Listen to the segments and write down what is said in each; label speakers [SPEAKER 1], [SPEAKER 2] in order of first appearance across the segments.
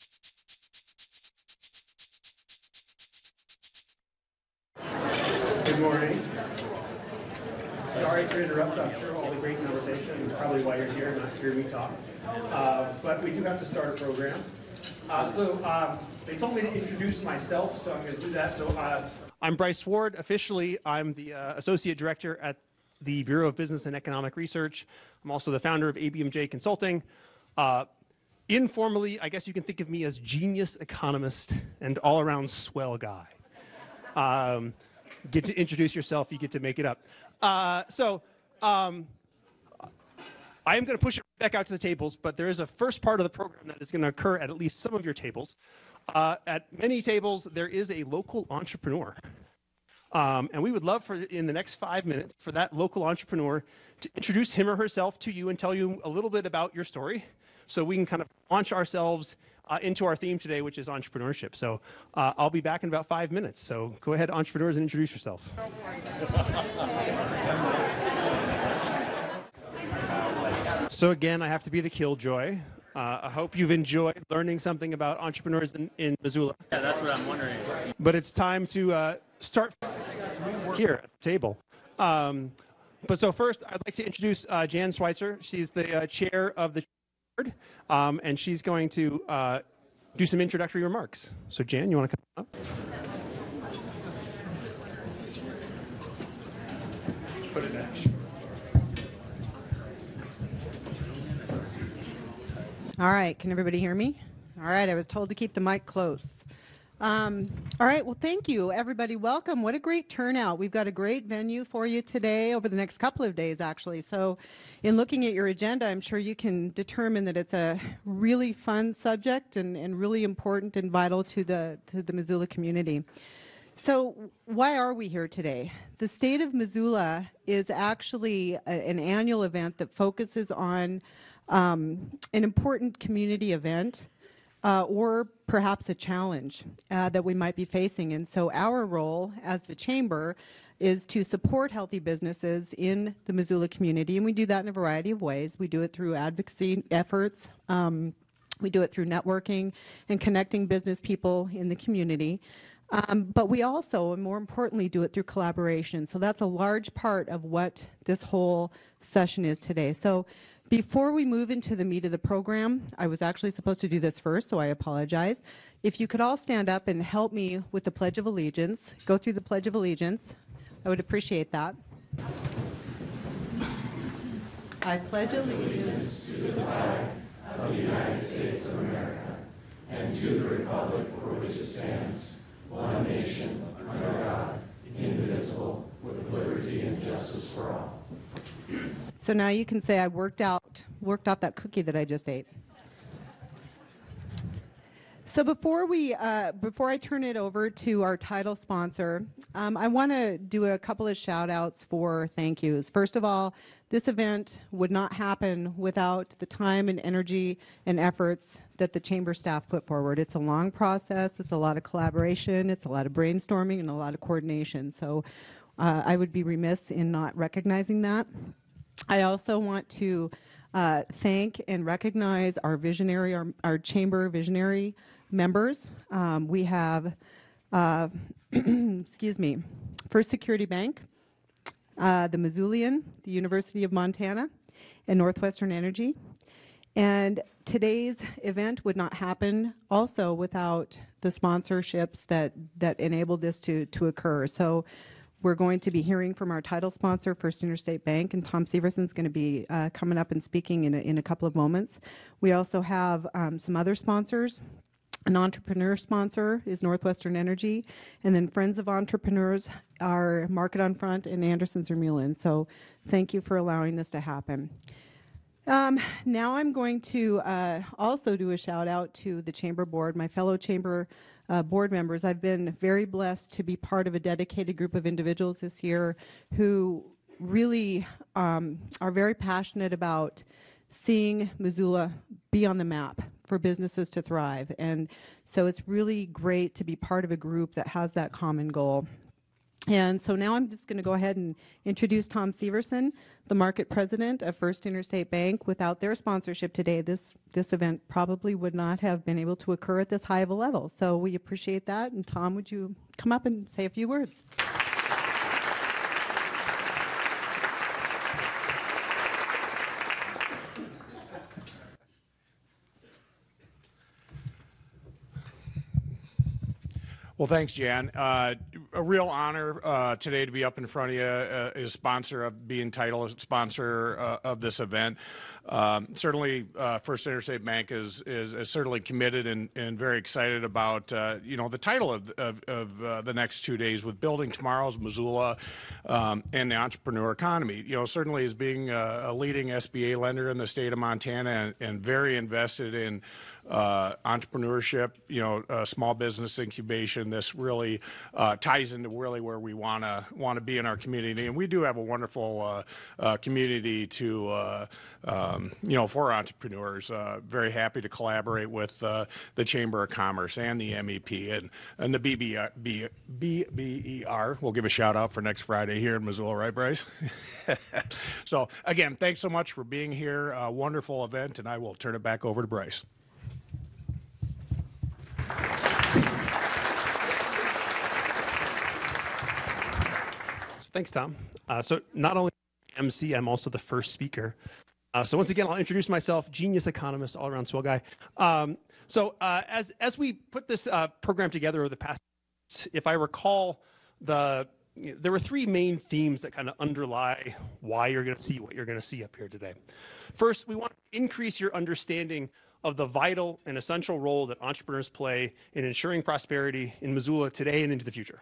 [SPEAKER 1] Good morning. Sorry to interrupt. I'm sure all the great conversation is probably why you're here, not to hear me talk. But we do have to start a program. They told me to introduce myself, so I'm going to do that. I'm Bryce Ward. Officially, I'm the Associate Director at the Bureau of Business and Economic Research. I'm also the founder of ABMJ Consulting. Informally, I guess you can think of me as genius economist and all-around swell guy. Get to introduce yourself, you get to make it up. I am going to push it back out to the tables, but there is a first part of the program that is going to occur at least some of your tables. At many tables, there is a local entrepreneur. And we would love for, in the next 5 minutes, for that local entrepreneur to introduce him or herself to you and tell you a little bit about your story, so we can kind of launch ourselves into our theme today, which is entrepreneurship. So I'll be back in about 5 minutes. So go ahead, entrepreneurs, and introduce yourself. So again, I have to be the killjoy. I hope you've enjoyed learning something about entrepreneurs in Missoula.
[SPEAKER 2] Yeah, that's what I'm wondering.
[SPEAKER 1] But it's time to start here at the table. But so first, I'd like to introduce Jan Schweitzer. She's the chair of the board, and she's going to do some introductory remarks. So Jan, you want to come up? Put it back.
[SPEAKER 3] All right, can everybody hear me? All right, I was told to keep the mic close. All right, well, thank you, everybody. Welcome. What a great turnout. We've got a great venue for you today, over the next couple of days, actually. So in looking at your agenda, I'm sure you can determine that it's a really fun subject and really important and vital to the Missoula community. So why are we here today? The State of Missoula is actually an annual event that focuses on an important community event or perhaps a challenge that we might be facing. And so our role as the Chamber is to support healthy businesses in the Missoula community, and we do that in a variety of ways. We do it through advocacy efforts. We do it through networking and connecting business people in the community. But we also, and more importantly, do it through collaboration. So that's a large part of what this whole session is today. So before we move into the meat of the program, I was actually supposed to do this first, so I apologize. If you could all stand up and help me with the Pledge of Allegiance, go through the Pledge of Allegiance, I would appreciate that. I pledge allegiance
[SPEAKER 4] to the flag of the United States of America and to the republic for which it stands, one nation, under God, indivisible, with liberty and justice for all.
[SPEAKER 3] So now you can say I worked out that cookie that I just ate. So before I turn it over to our title sponsor, I want to do a couple of shout outs for thank yous. First of all, this event would not happen without the time and energy and efforts that the Chamber staff put forward. It's a long process, it's a lot of collaboration, it's a lot of brainstorming and a lot of coordination. So I would be remiss in not recognizing that. I also want to thank and recognize our visionary, our Chamber visionary members. We have, excuse me, First Security Bank, the Missoulian, the University of Montana, and Northwestern Energy. And today's event would not happen also without the sponsorships that enabled this to occur. So we're going to be hearing from our title sponsor, First Interstate Bank, and Tom Severson's going to be coming up and speaking in a couple of moments. We also have some other sponsors. An entrepreneur sponsor is Northwestern Energy, and then Friends of Entrepreneurs are Market on Front and Anderson-Zermulin. So thank you for allowing this to happen. Now I'm going to also do a shout out to the Chamber Board, my fellow Chamber board members. I've been very blessed to be part of a dedicated group of individuals this year who really are very passionate about seeing Missoula be on the map for businesses to thrive. And so it's really great to be part of a group that has that common goal. And so now I'm just going to go ahead and introduce Tom Severson, the market president of First Interstate Bank. Without their sponsorship today, this event probably would not have been able to occur at this high of a level. So we appreciate that. And Tom, would you come up and say a few words?
[SPEAKER 2] Well, thanks, Jan. A real honor today to be up in front of you as sponsor of being titled sponsor of this event. Certainly, First Interstate Bank is certainly committed and very excited about the title of the next 2 days with building tomorrow's Missoula and the entrepreneur economy. Certainly as being a leading SBA lender in the state of Montana and very invested in entrepreneurship, small business incubation. This really ties into really where we want to be in our community, and we do have a wonderful community to for entrepreneurs. Very happy to collaborate with the Chamber of Commerce and the MEP and the BBER. We'll give a shout out for next Friday here in Missoula, right, Bryce? So again, thanks so much for being here. A wonderful event, and I will turn it back over to Bryce.
[SPEAKER 1] Thanks, Tom. So not only MC, I'm also the first speaker. So once again, I'll introduce myself, genius economist, all-around swell guy. As we put this program together over the past, if I recall, there were three main themes that kind of underlie why you're going to see what you're going to see up here today. First, we want to increase your understanding of the vital and essential role that entrepreneurs play in ensuring prosperity in Missoula today and into the future.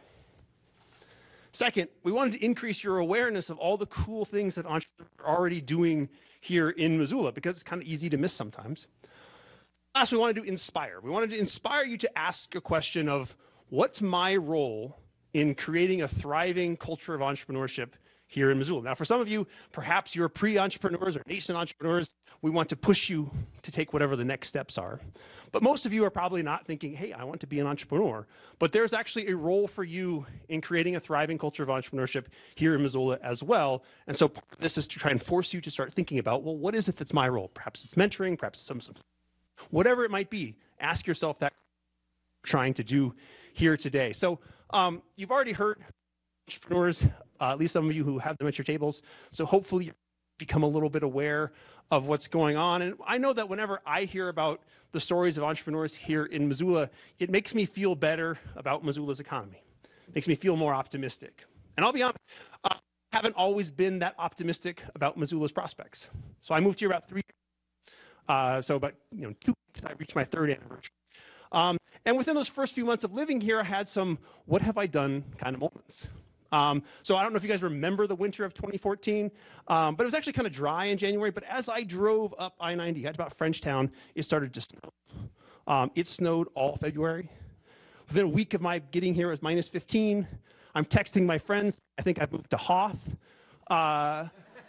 [SPEAKER 1] Second, we wanted to increase your awareness of all the cool things that entrepreneurs are already doing here in Missoula, because it's kind of easy to miss sometimes. Last, we wanted to inspire. We wanted to inspire you to ask a question of, what's my role in creating a thriving culture of entrepreneurship here in Missoula? Now, for some of you, perhaps you're pre-entrepreneurs or nascent entrepreneurs. We want to push you to take whatever the next steps are. But most of you are probably not thinking, hey, I want to be an entrepreneur. But there's actually a role for you in creating a thriving culture of entrepreneurship here in Missoula as well. And so part of this is to try and force you to start thinking about, well, what is it that's my role? Perhaps it's mentoring, perhaps some whatever it might be. Ask yourself that we're trying to do here today. So you've already heard entrepreneurs, at least some of you who have them at your tables. So hopefully you become a little bit aware of what's going on. And I know that whenever I hear about the stories of entrepreneurs here in Missoula, it makes me feel better about Missoula's economy. It makes me feel more optimistic. And I'll be honest, I haven't always been that optimistic about Missoula's prospects. So I moved here about 3 years. So about 2 weeks, I reached my 3rd anniversary. And within those first few months of living here, I had some what have I done kind of moments. So I don't know if you guys remember the winter of 2014, but it was actually kind of dry in January. But as I drove up I-90, got to about Frenchtown, it started to snow. It snowed all February. Within a week of my getting here, it was minus 15. I'm texting my friends. I think I've moved to Hoth. But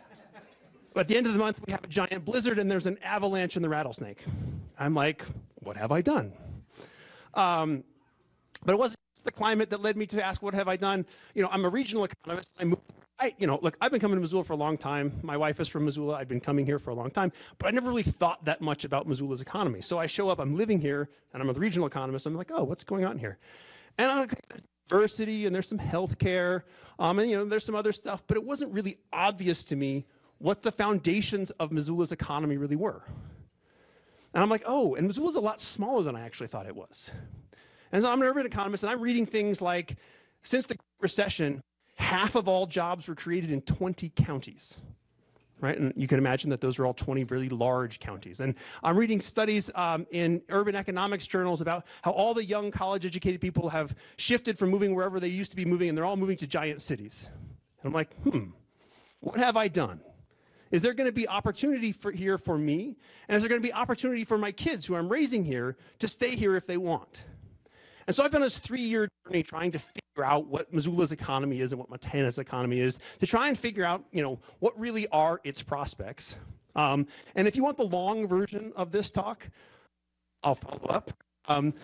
[SPEAKER 1] at the end of the month, we have a giant blizzard, and there's an avalanche in the Rattlesnake. I'm like, what have I done? But it wasn't the climate that led me to ask, what have I done? I'm a regional economist. Look, I've been coming to Missoula for a long time. My wife is from Missoula. I've been coming here for a long time, but I never really thought that much about Missoula's economy. So I show up, I'm living here, and I'm a regional economist. I'm like, oh, what's going on here? And I'm like, there's diversity, and there's some healthcare, and there's some other stuff, but it wasn't really obvious to me what the foundations of Missoula's economy really were. And I'm like, oh, and Missoula's a lot smaller than I actually thought it was. And so I'm an urban economist, and I'm reading things like, since the recession, half of all jobs were created in 20 counties, right? And you can imagine that those are all 20 really large counties. And I'm reading studies in urban economics journals about how all the young college-educated people have shifted from moving wherever they used to be moving, and they're all moving to giant cities. And I'm like, what have I done? Is there going to be opportunity here for me? And is there going to be opportunity for my kids who I'm raising here to stay here if they want? And so I've been on this 3-year journey trying to figure out what Missoula's economy is and what Montana's economy is, to try and figure out, what really are its prospects. And if you want the long version of this talk, I'll follow up.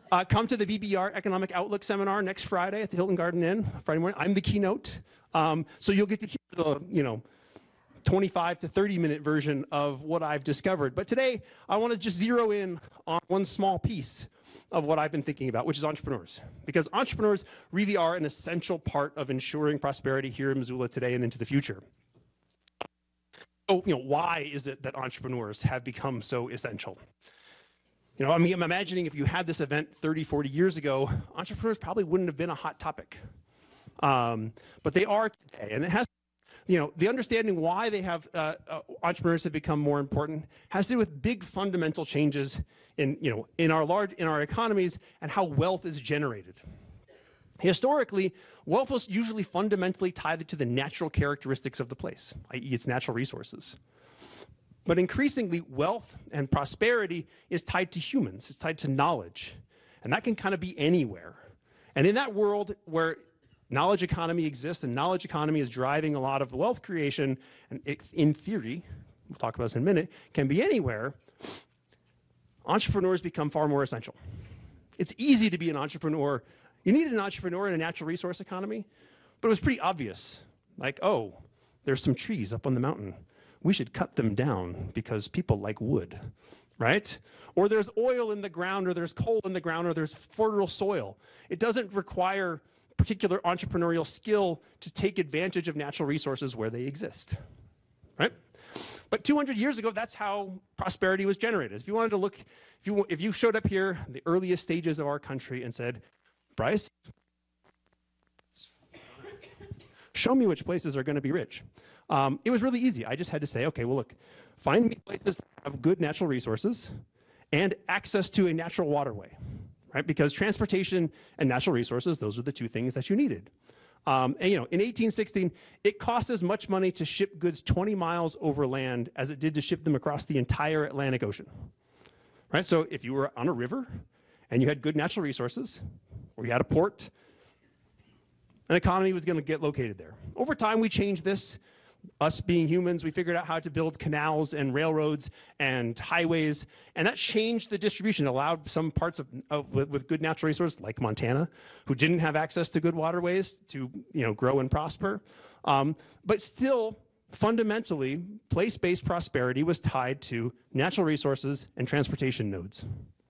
[SPEAKER 1] Come to the BBR Economic Outlook Seminar next Friday at the Hilton Garden Inn, Friday morning. I'm the keynote. So you'll get to hear the, 25 to 30-minute version of what I've discovered. But today, I want to just zero in on one small piece of what I've been thinking about, which is entrepreneurs. Because entrepreneurs really are an essential part of ensuring prosperity here in Missoula today and into the future. So, why is it that entrepreneurs have become so essential? I'm imagining if you had this event 30, 40 years ago, entrepreneurs probably wouldn't have been a hot topic. But they are today. And it has, the understanding why they have, entrepreneurs have become more important has to do with big fundamental changes in our economies and how wealth is generated. Historically, wealth was usually fundamentally tied to the natural characteristics of the place, i.e. its natural resources. But increasingly, wealth and prosperity is tied to humans. It's tied to knowledge. And that can kind of be anywhere. And in that world where knowledge economy exists and knowledge economy is driving a lot of wealth creation, and it, in theory, we'll talk about this in a minute, can be anywhere, entrepreneurs become far more essential. It's easy to be an entrepreneur. You needed an entrepreneur in a natural resource economy, but it was pretty obvious. Like, oh, there's some trees up on the mountain. We should cut them down because people like wood, right? Or there's oil in the ground, or there's coal in the ground, or there's fertile soil. It doesn't require particular entrepreneurial skill to take advantage of natural resources where they exist, right? But 200 years ago, that's how prosperity was generated. If you wanted to look, if you showed up here in the earliest stages of our country and said, Bryce, show me which places are going to be rich. It was really easy. I just had to say, okay, well, look, find me places that have good natural resources and access to a natural waterway, right? Because transportation and natural resources, those are the two things that you needed. In 1816, it cost as much money to ship goods 20 miles over land as it did to ship them across the entire Atlantic Ocean, right? So if you were on a river and you had good natural resources, or you had a port, an economy was going to get located there. Over time, we changed this. Us being humans, we figured out how to build canals and railroads and highways, and that changed the distribution. It allowed some parts with good natural resources, like Montana, who didn't have access to good waterways, to grow and prosper. But still, fundamentally, place-based prosperity was tied to natural resources and transportation nodes.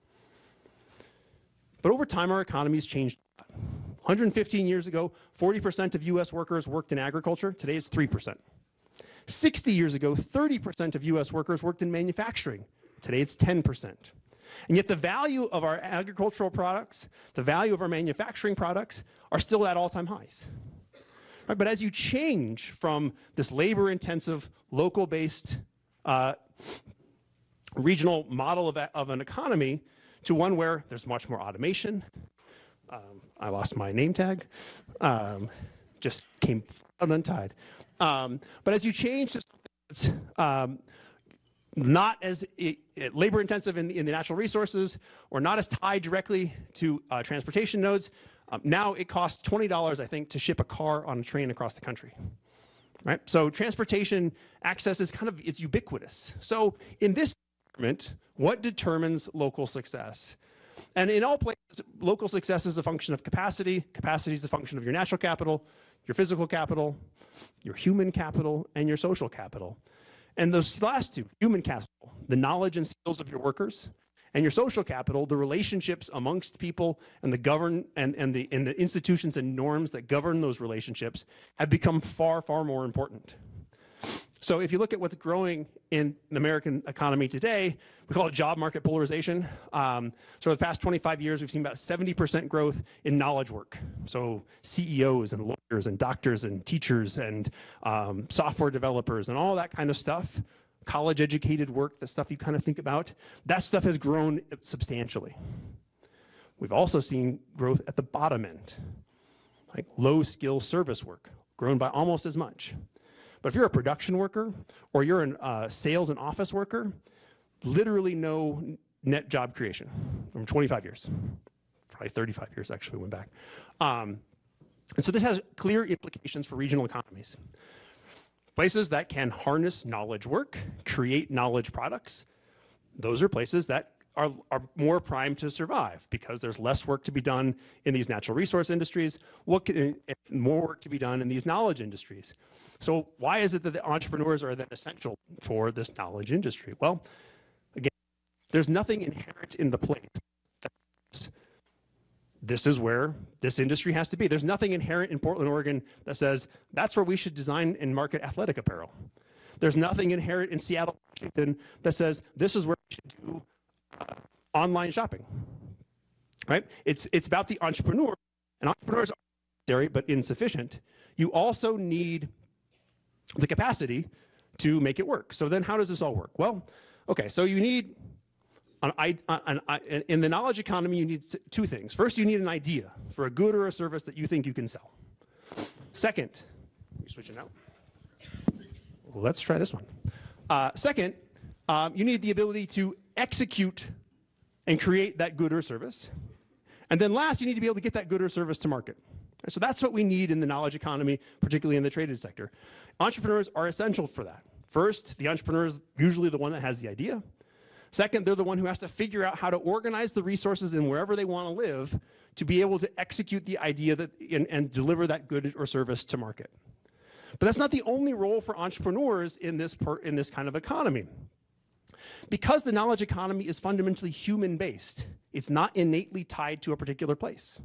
[SPEAKER 1] But over time, our economies changed. 115 years ago, 40% of U.S. workers worked in agriculture. Today, it's 3%. 60 years ago, 30% of U.S. workers worked in manufacturing. Today, it's 10%. And yet the value of our agricultural products, the value of our manufacturing products are still at all-time highs. Right? But as you change from this labor-intensive, local-based, regional model of an economy to one where there's much more automation. I lost my name tag. Just came untied. But as you change to something that's not as labor-intensive in the natural resources, or not as tied directly to transportation nodes, now it costs $20, I think, to ship a car on a train across the country. Right? So transportation access is it's ubiquitous. So in this environment, what determines local success? And in all places, local success is a function of capacity. Capacity is a function of your natural capital, your physical capital, your human capital, and your social capital. And those last two, human capital, the knowledge and skills of your workers, and your social capital, the relationships amongst people and the institutions and norms that govern those relationships, have become far, far more important. So if you look at what's growing in the American economy today, we call it job market polarization. So the past 25 years, we've seen about 70% growth in knowledge work. So CEOs and lawyers and doctors and teachers and software developers and all that kind of stuff, college-educated work, the stuff you kind of think about, that stuff has grown substantially. We've also seen growth at the bottom end, like low-skill service work, grown by almost as much. But if you're a production worker or you're a sales and office worker, literally no net job creation from 25 years. Probably 35 years, actually, went back. And so this has clear implications for regional economies. Places that can harness knowledge work, create knowledge products, those are places that are more primed to survive because there's less work to be done in these natural resource industries, more work to be done in these knowledge industries. So why is it that the entrepreneurs are then essential for this knowledge industry? Well, again, there's nothing inherent in the place. This is where this industry has to be. There's nothing inherent in Portland, Oregon that says that's where we should design and market athletic apparel. There's nothing inherent in Seattle, Washington that says this is where we should do online shopping, right? It's about the entrepreneur, and entrepreneurs are necessary but insufficient. You also need the capacity to make it work. So then how does this all work? Well, okay, so you need, in the knowledge economy, you need two things. First, you need an idea for a good or a service that you think you can sell. Second, let me switch it out. Well, let's try this one. Second, you need the ability to execute and create that good or service. And then last, you need to be able to get that good or service to market. So that's what we need in the knowledge economy, particularly in the traded sector. Entrepreneurs are essential for that. First, the entrepreneur is usually the one that has the idea. Second, they're the one who has to figure out how to organize the resources in wherever they want to live to be able to execute the idea that, and deliver that good or service to market. But that's not the only role for entrepreneurs in this kind of economy. Because the knowledge economy is fundamentally human-based, it's not innately tied to a particular place.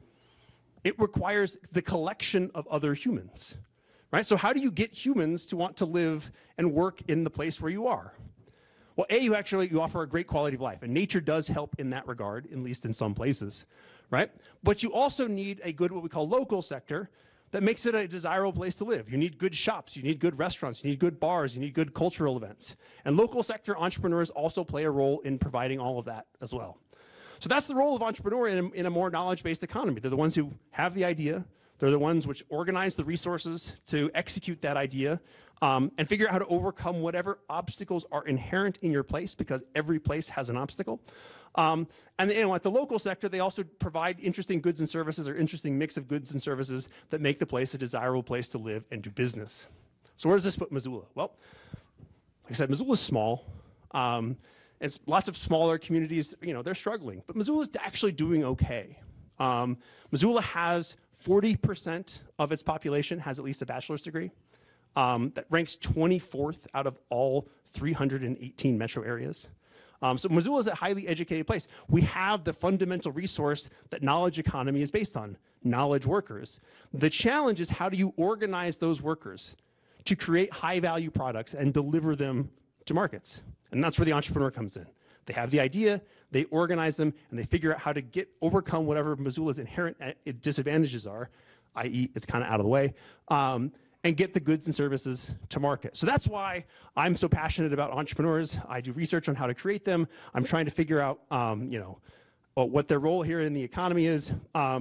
[SPEAKER 1] It requires the collection of other humans, right? So how do you get humans to want to live and work in the place where you are? Well, you offer a great quality of life, and nature does help in that regard, at least in some places, right? But you also need a good, what we call local sector, that makes it a desirable place to live. You need good shops, you need good restaurants, you need good bars, you need good cultural events. And local sector entrepreneurs also play a role in providing all of that as well. So that's the role of entrepreneur in a more knowledge-based economy. They're the ones who have the idea, they're the ones which organize the resources to execute that idea, and figure out how to overcome whatever obstacles are inherent in your place, because every place has an obstacle. And at the local sector, they also provide interesting goods and services, or interesting mix of goods and services that make the place a desirable place to live and do business. So where does this put Missoula? Well, like I said, Missoula's small. It's lots of smaller communities, they're struggling, but Missoula's actually doing okay. Missoula has 40% of its population has at least a bachelor's degree. That ranks 24th out of all 318 metro areas. So Missoula is a highly educated place. We have the fundamental resource that knowledge economy is based on, knowledge workers. The challenge is, how do you organize those workers to create high value products and deliver them to markets? And that's where the entrepreneur comes in. They have the idea, they organize them, and they figure out how to overcome whatever Missoula's inherent disadvantages are, i.e. it's kind of out of the way, and get the goods and services to market. So that's why I'm so passionate about entrepreneurs. I do research on how to create them. I'm trying to figure out, what their role here in the economy is.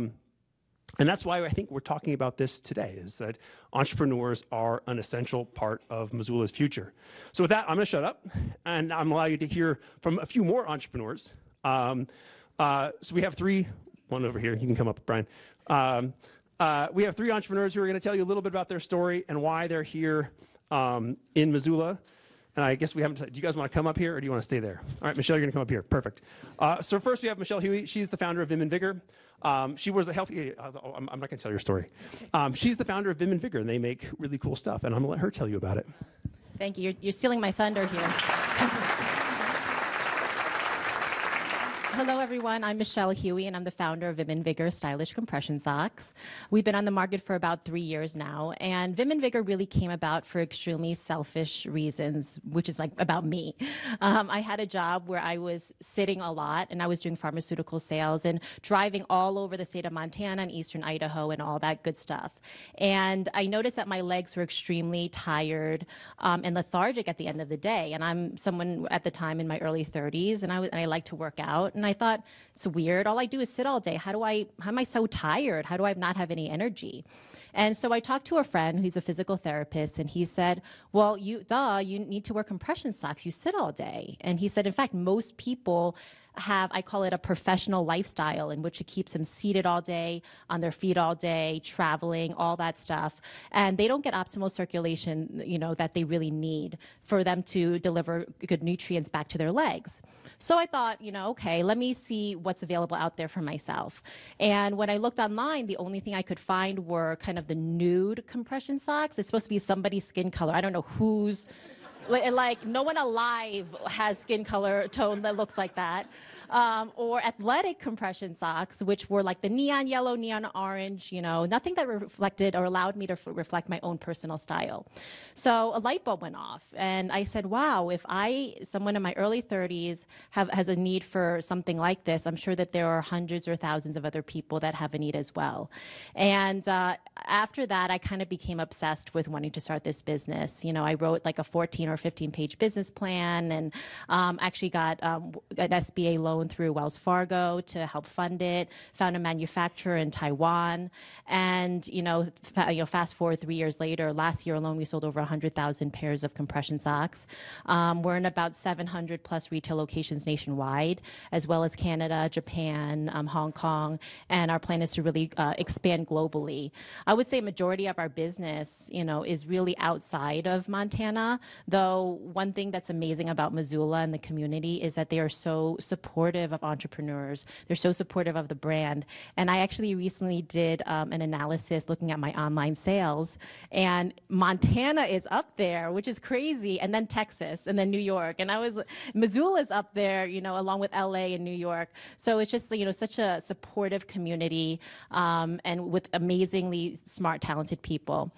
[SPEAKER 1] And that's why I think we're talking about this today, is that entrepreneurs are an essential part of Missoula's future. So with that, I'm going to shut up, and I'm going to allow you to hear from a few more entrepreneurs. So we have one over here. You can come up, Brian. We have three entrepreneurs who are going to tell you a little bit about their story and why they're here in Missoula. And I guess we haven't, do you guys want to come up here, or do you want to stay there? All right, Michelle, you're going to come up here. Perfect. So first we have Michelle Huey. She's the founder of Vim and Vigor. She was a healthy, I'm not going to tell your story. She's the founder of Vim and Vigor, and they make really cool stuff, and I'm going to let her tell you about it.
[SPEAKER 5] Thank you. You're stealing my thunder here. Hello, everyone. I'm Michelle Huey, and I'm the founder of Vim and Vigor Stylish Compression Socks. We've been on the market for about 3 years now, and Vim and Vigor really came about for extremely selfish reasons, which is like about me. I had a job where I was sitting a lot, and I was doing pharmaceutical sales and driving all over the state of Montana and eastern Idaho and all that good stuff. And I noticed that my legs were extremely tired and lethargic at the end of the day. And I'm someone at the time in my early 30s, and I like to work out. And I thought, it's weird. All I do is sit all day. How am I so tired? How do I not have any energy? And so I talked to a friend who's a physical therapist, and he said, well, you need to wear compression socks. You sit all day. And he said, in fact, most people have, I call it a professional lifestyle, in which it keeps them seated all day, on their feet all day, traveling, all that stuff. And they don't get optimal circulation, that they really need for them to deliver good nutrients back to their legs. So I thought, okay, let me see what's available out there for myself. And when I looked online, the only thing I could find were kind of the nude compression socks. It's supposed to be somebody's skin color. I don't know whose. Like, no one alive has skin color tone that looks like that. Or athletic compression socks, which were like the neon yellow, neon orange, nothing that reflected or allowed me to reflect my own personal style. So a light bulb went off, and I said, wow, if someone in my early 30s has a need for something like this, I'm sure that there are hundreds or thousands of other people that have a need as well. And after that, I kind of became obsessed with wanting to start this business. I wrote like a 14 or 15-page business plan, and actually got an SBA loan through Wells Fargo to help fund it, found a manufacturer in Taiwan, and fast forward 3 years later, last year alone we sold over 100,000 pairs of compression socks. We're in about 700 plus retail locations nationwide, as well as Canada, Japan, Hong Kong, and our plan is to really expand globally. I would say majority of our business, is really outside of Montana, though one thing that's amazing about Missoula and the community is that they are so supportive of entrepreneurs. They're so supportive of the brand. And I actually recently did an analysis looking at my online sales, and Montana is up there, which is crazy, and then Texas, and then New York. And Missoula's up there, along with LA and New York. So it's just, such a supportive community, and with amazingly smart, talented people.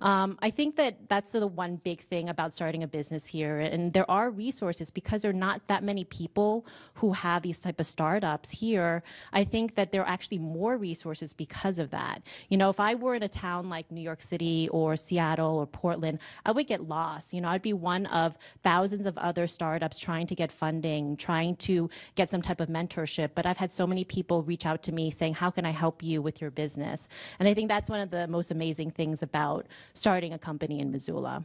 [SPEAKER 5] I think that that's the one big thing about starting a business here. And there are resources, because there are not that many people who have these type of startups here. I think that there are actually more resources because of that. If I were in a town like New York City or Seattle or Portland, I would get lost. I'd be one of thousands of other startups trying to get funding, trying to get some type of mentorship. But I've had so many people reach out to me saying, how can I help you with your business? And I think that's one of the most amazing things about starting a company in Missoula.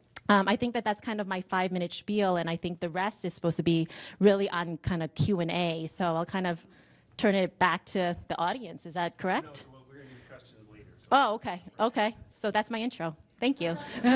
[SPEAKER 5] I think that that's kind of my 5-minute spiel, and I think the rest is supposed to be really on kind of Q&A. So I'll kind of turn it back to the audience. Is that correct?
[SPEAKER 1] No, well, we're going to do questions later. So.
[SPEAKER 5] Oh, okay. Okay. So that's my intro. Thank you.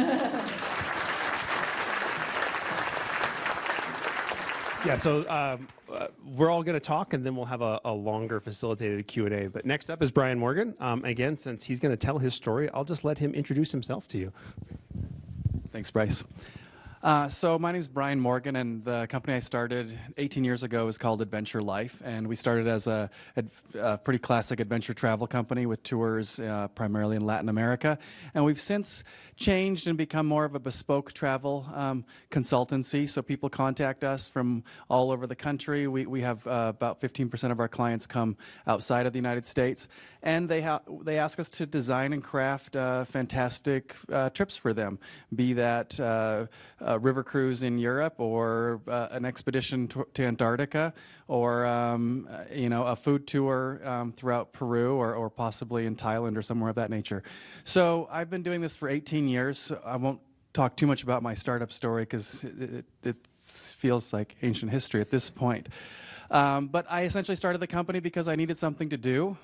[SPEAKER 1] Yeah, so we're all going to talk, and then we'll have a longer facilitated Q&A. But next up is Brian Morgan. Again, since he's going to tell his story, I'll just let him introduce himself to you.
[SPEAKER 6] Thanks, Bryce. So my name is Brian Morgan, and the company I started 18 years ago is called Adventure Life, and we started as a pretty classic adventure travel company with tours primarily in Latin America, and we've since changed and become more of a bespoke travel consultancy. So people contact us from all over the country. We have about 15% of our clients come outside of the United States, and they ask us to design and craft fantastic trips for them, be that a river cruise in Europe, or an expedition to Antarctica, or a food tour throughout Peru, or possibly in Thailand or somewhere of that nature. So I've been doing this for 18 years. So I won't talk too much about my startup story because it feels like ancient history at this point. But I essentially started the company because I needed something to do.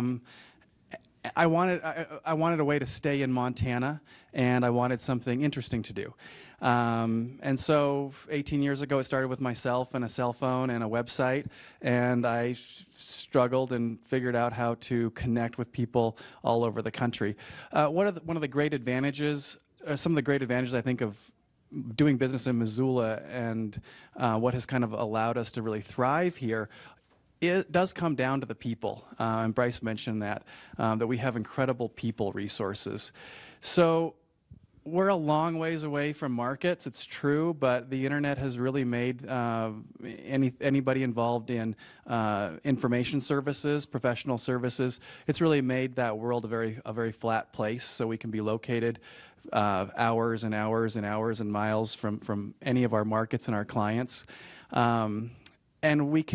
[SPEAKER 6] I wanted a way to stay in Montana, and I wanted something interesting to do. And so 18 years ago, it started with myself and a cell phone and a website, and I struggled and figured out how to connect with people all over the country. One of the great advantages, some of the great advantages I think of doing business in Missoula, and what has kind of allowed us to really thrive here, it does come down to the people, and Bryce mentioned that we have incredible people resources. So we're a long ways away from markets, it's true, but the internet has really made anybody involved in information services, professional services, it's really made that world a very flat place, so we can be located hours and hours and hours and miles from any of our markets and our clients. And we can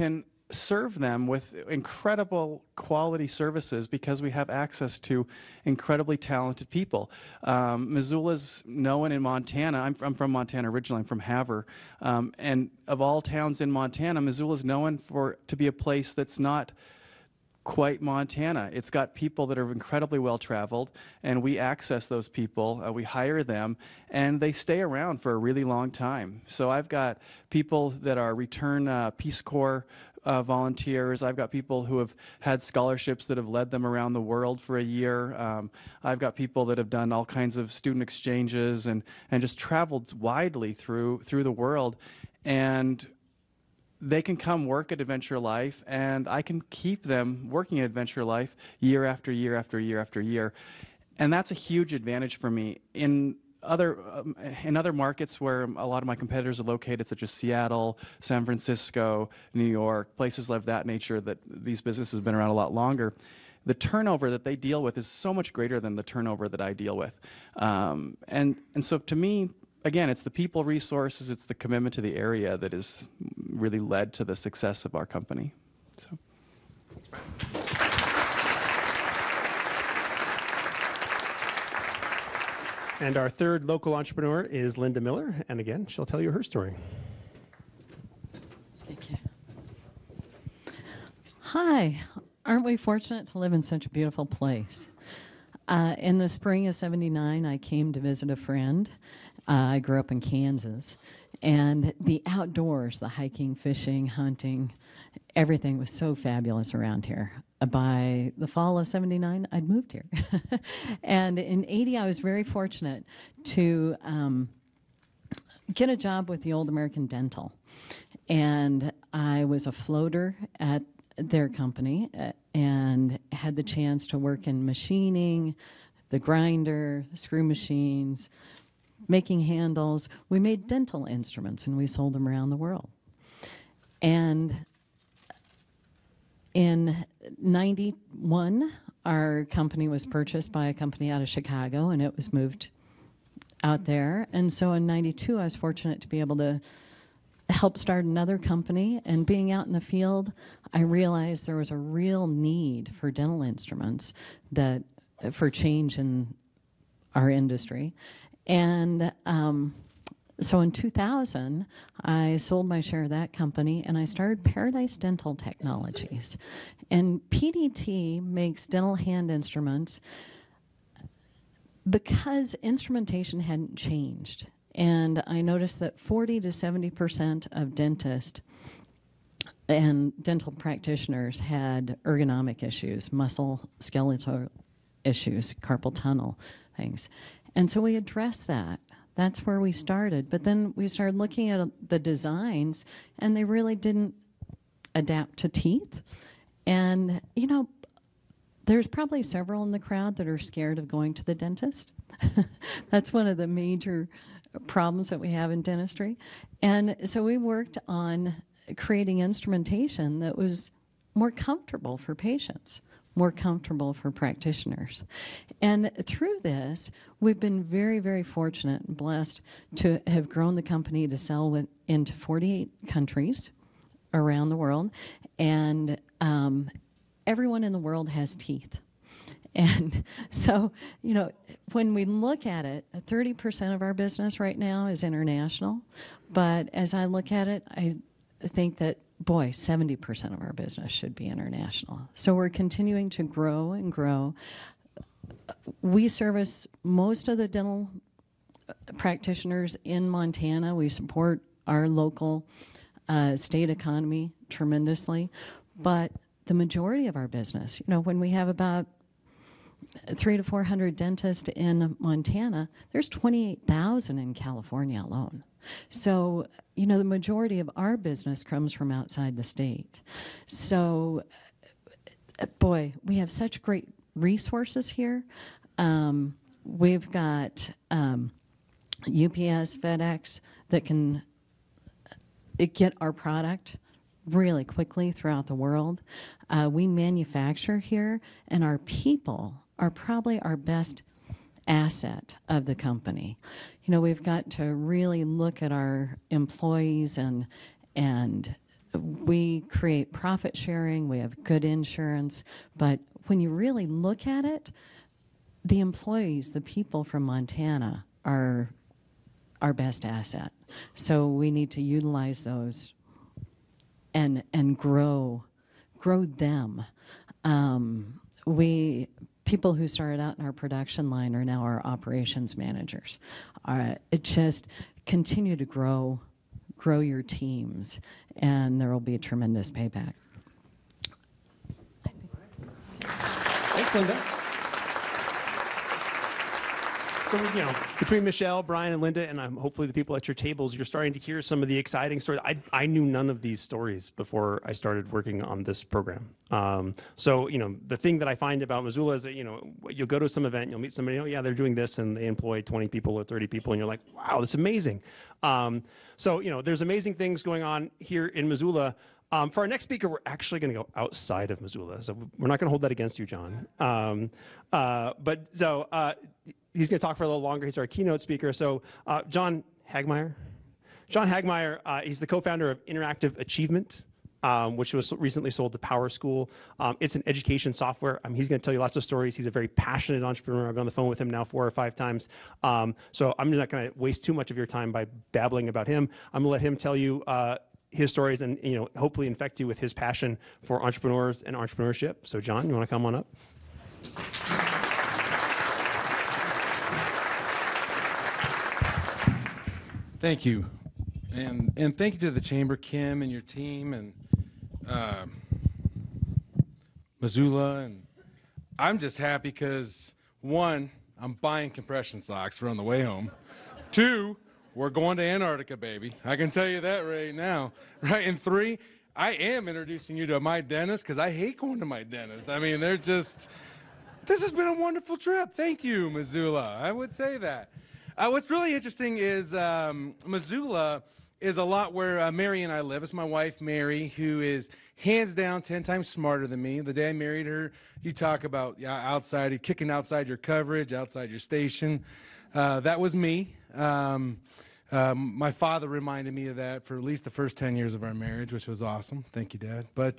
[SPEAKER 6] serve them with incredible quality services because we have access to incredibly talented people. Missoula's known in Montana. I'm from Montana originally. I'm from Havre. And of all towns in Montana, Missoula's known to be a place that's not quite Montana. It's got people that are incredibly well-traveled, and we access those people. We hire them, and they stay around for a really long time. So I've got people that are return Peace Corps volunteers. I've got people who have had scholarships that have led them around the world for a year. I've got people that have done all kinds of student exchanges and just traveled widely through the world. And they can come work at Adventure Life, and I can keep them working at Adventure Life year after year after year after year. And that's a huge advantage for me. In other markets where a lot of my competitors are located, such as Seattle, San Francisco, New York, places of that nature that these businesses have been around a lot longer, the turnover that they deal with is so much greater than the turnover that I deal with. And so to me, again, it's the people resources, it's the commitment to the area that has really led to the success of our company. So.
[SPEAKER 1] And our third local entrepreneur is Linda Miller, and again, she'll tell you her story.
[SPEAKER 7] Thank you. Hi, aren't we fortunate to live in such a beautiful place? In the spring of '79, I came to visit a friend. I grew up in Kansas, and the outdoors, the hiking, fishing, hunting, everything was so fabulous around here. By the fall of '79, I'd moved here. And in '80, I was very fortunate to get a job with the Old American Dental. And I was a floater at their company and had the chance to work in machining, the grinder, screw machines, making handles. We made dental instruments, and we sold them around the world. And in '91, our company was purchased by a company out of Chicago, and it was moved out there. And so in '92, I was fortunate to be able to help start another company. And being out in the field, I realized there was a real need for dental instruments for change in our industry. And so in 2000, I sold my share of that company, and I started Paradise Dental Technologies. And PDT makes dental hand instruments because instrumentation hadn't changed. And I noticed that 40 to 70% of dentists and dental practitioners had ergonomic issues, musculoskeletal issues, carpal tunnel things. And so we addressed that. That's where we started. But then we started looking at the designs, and they really didn't adapt to teeth. And, you know, there's probably several in the crowd that are scared of going to the dentist. That's one of the major problems that we have in dentistry. And so we worked on creating instrumentation that was more comfortable for patients, more comfortable for practitioners. And through this, we've been very, very fortunate and blessed to have grown the company to sell into 48 countries around the world. And everyone in the world has teeth. And so, you know, when we look at it, 30% of our business right now is international. But as I look at it, I think that, boy, 70% of our business should be international. So we're continuing to grow and grow. We service most of the dental practitioners in Montana. We support our local state economy tremendously. But the majority of our business, you know, when we have about 300 to 400 dentists in Montana, there's 28,000 in California alone. So, you know, the majority of our business comes from outside the state. So, boy, we have such great resources here. We've got UPS, FedEx that can get our product really quickly throughout the world. We manufacture here, and our people are probably our best asset of the company. You know, we've got to really look at our employees and we create profit sharing, we have good insurance, but when you really look at it, the employees, the people from Montana are our best asset. So we need to utilize those and grow them. People who started out in our production line are now our operations managers. It just continue to grow your teams, and there will be a tremendous payback.
[SPEAKER 1] Thanks, Linda. So, between Michelle, Brian, and Linda, and hopefully the people at your tables, you're starting to hear some of the exciting stories. I knew none of these stories before I started working on this program. So, the thing that I find about Missoula is that, you'll go to some event, you'll meet somebody, oh, yeah, they're doing this, and they employ 20 people or 30 people, and you're like, wow, that's amazing. So, there's amazing things going on here in Missoula. For our next speaker, we're actually going to go outside of Missoula, so we're not going to hold that against you, John. He's going to talk for a little longer. He's our keynote speaker. So John Hagmeyer. John Hagmeyer, he's the co-founder of Interactive Achievement, which was recently sold to Power School. It's an education software. He's going to tell you lots of stories. He's a very passionate entrepreneur. I've been on the phone with him now 4 or 5 times. So I'm not going to waste too much of your time by babbling about him. I'm going to let him tell you his stories and hopefully infect you with his passion for entrepreneurs and entrepreneurship. So John, you want to come on up?
[SPEAKER 8] Thank you, and thank you to the Chamber, Kim, and your team, and Missoula, and I'm just happy because 1, I'm buying compression socks for on the way home. 2, we're going to Antarctica, baby. I can tell you that right now, right? And 3, I am introducing you to my dentist because I hate going to my dentist. This has been a wonderful trip. Thank you, Missoula. I would say that. What's really interesting is Missoula is a lot where Mary and I live. It's my wife, Mary, who is hands down 10 times smarter than me. The day I married her, you talk about kicking outside your coverage, outside your station. That was me. My father reminded me of that for at least the first 10 years of our marriage, which was awesome. Thank you, Dad. But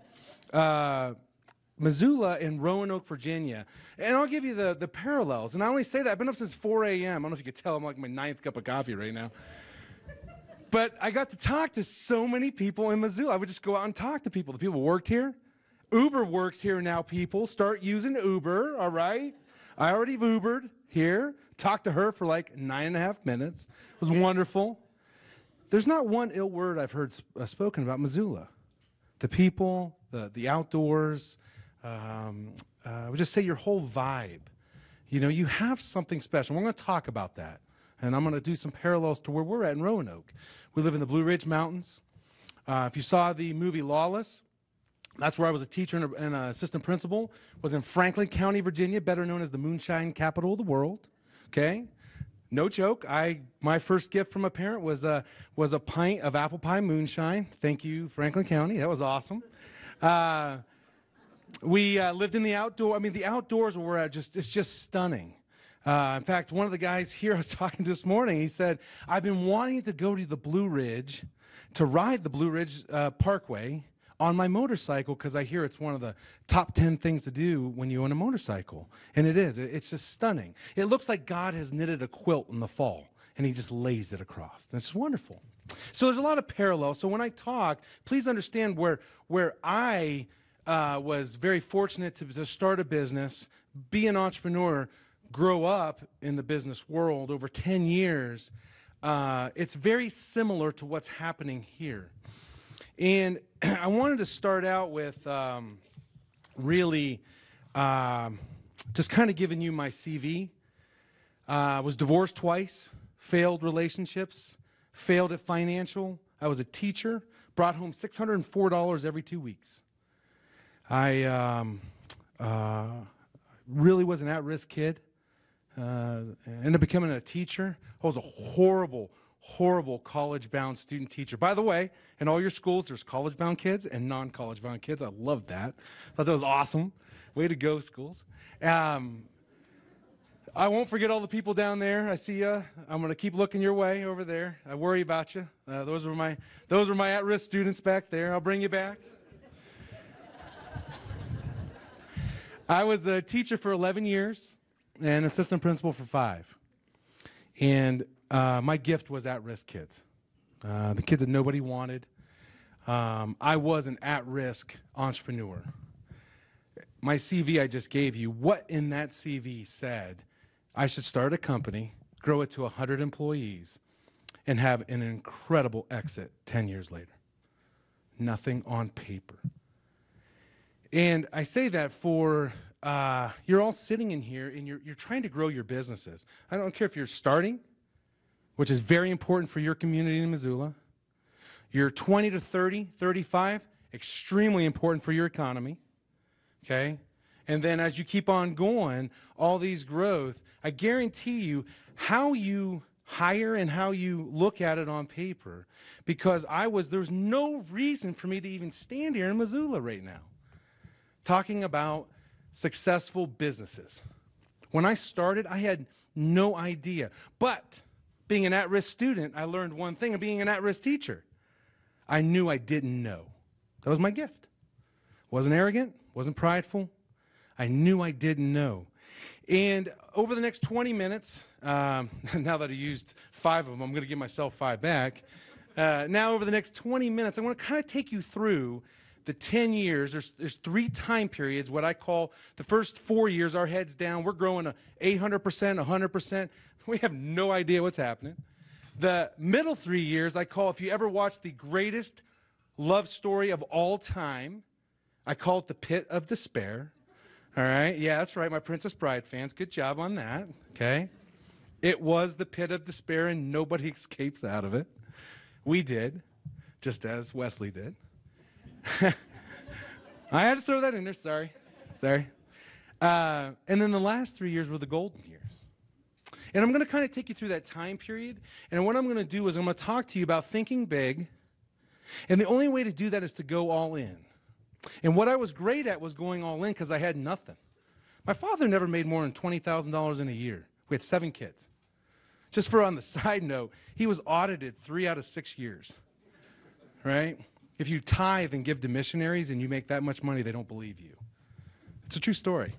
[SPEAKER 8] Missoula in Roanoke, Virginia. And I'll give you the parallels. And I only say that. I've been up since 4 a.m. I don't know if you could tell. I'm like my 9th cup of coffee right now. But I got to talk to so many people in Missoula. I would just go out and talk to people. The people worked here. Uber works here now, people. Start using Uber, all right? I already Ubered here. Talked to her for like 9.5 minutes. It was wonderful. There's not one ill word I've heard spoken about Missoula. The people, the outdoors, I would just say your whole vibe. You have something special. We're going to talk about that. And I'm going to do some parallels to where we're at in Roanoke. We live in the Blue Ridge Mountains. If you saw the movie Lawless, that's where I was a teacher and an assistant principal. Was in Franklin County, Virginia, better known as the moonshine capital of the world. Okay? No joke. My first gift from a parent was a pint of apple pie moonshine. Thank you, Franklin County. That was awesome. We lived in the outdoor. The outdoors where we're at, it's just stunning. In fact, one of the guys here I was talking to this morning, he said, I've been wanting to go to the Blue Ridge, to ride the Blue Ridge Parkway on my motorcycle because I hear it's one of the top 10 things to do when you own a motorcycle. And it is. It's just stunning. It looks like God has knitted a quilt in the fall, and he just lays it across. And it's wonderful. So there's a lot of parallels. So when I talk, please understand where I was very fortunate to start a business, be an entrepreneur, grow up in the business world over 10 years. It's very similar to what's happening here. And I wanted to start out with really just kind of giving you my CV. I was divorced twice, failed relationships, failed at financial. I was a teacher, brought home $604 every 2 weeks. I really was an at-risk kid. Ended up becoming a teacher. I was a horrible college-bound student teacher. By the way, in all your schools, there's college-bound kids and non-college-bound kids. I loved that. Thought that was awesome. Way to go, schools. I won't forget all the people down there. I see you. I'm going to keep looking your way over there. I worry about you. Those were my at-risk students back there. I'll bring you back. I was a teacher for 11 years and assistant principal for 5. And my gift was at-risk kids. The kids that nobody wanted. I was an at-risk entrepreneur. My CV I just gave you, what in that CV said I should start a company, grow it to 100 employees, and have an incredible exit 10 years later. Nothing on paper. And I say that for, you're all sitting in here and you're trying to grow your businesses. I don't care if you're starting, which is very important for your community in Missoula. You're 20 to 30, 35, extremely important for your economy, okay? And then as you keep on going, all these growth, I guarantee you how you hire and how you look at it on paper, because there's no reason for me to even stand here in Missoula right now talking about successful businesses. When I started, I had no idea. But being an at-risk student, I learned one thing, and being an at-risk teacher, I knew I didn't know. That was my gift. Wasn't arrogant, wasn't prideful. I knew I didn't know. And over the next 20 minutes, now that I used 5 of them, I'm going to give myself 5 back. Now over the next 20 minutes, I want to kind of take you through the 10 years. There's 3 time periods, what I call the first 4 years, our heads down. We're growing 800%, 100%. We have no idea what's happening. The middle 3 years, I call, if you ever watched the greatest love story of all time, I call it the pit of despair. All right? Yeah, that's right, my Princess Bride fans. Good job on that, okay? It was the pit of despair, and nobody escapes out of it. We did, just as Wesley did. I had to throw that in there, sorry. And then the last 3 years were the golden years. And I'm going to kind of take you through that time period. And what I'm going to do is I'm going to talk to you about thinking big. And the only way to do that is to go all in. And what I was great at was going all in because I had nothing. My father never made more than $20,000 in a year. We had 7 kids. Just for on the side note, he was audited 3 out of 6 years. Right? If you tithe and give to missionaries and you make that much money, they don't believe you. It's a true story.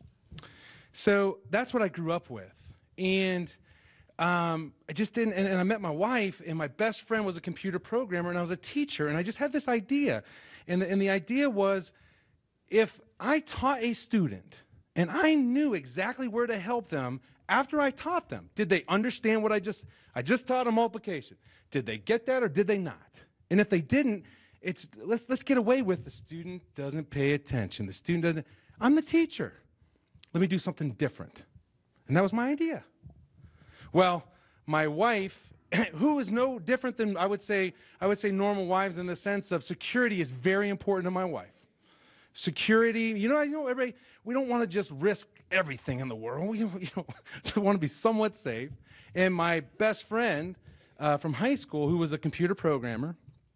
[SPEAKER 8] So that's what I grew up with. And I just didn't, and I met my wife, and my best friend was a computer programmer, and I was a teacher, and I just had this idea. And the idea was, if I taught a student, and I knew exactly where to help them after I taught them, did they understand what I just taught them multiplication? Did they get that, or did they not? And if they didn't, let's get away with the student doesn't pay attention. The student doesn't, I'm the teacher. Let me do something different. And that was my idea. Well, my wife, who is no different than I would say normal wives in the sense of security is very important to my wife. Security, everybody, we don't want to just risk everything in the world. We want to be somewhat safe. And my best friend from high school, who was a computer programmer,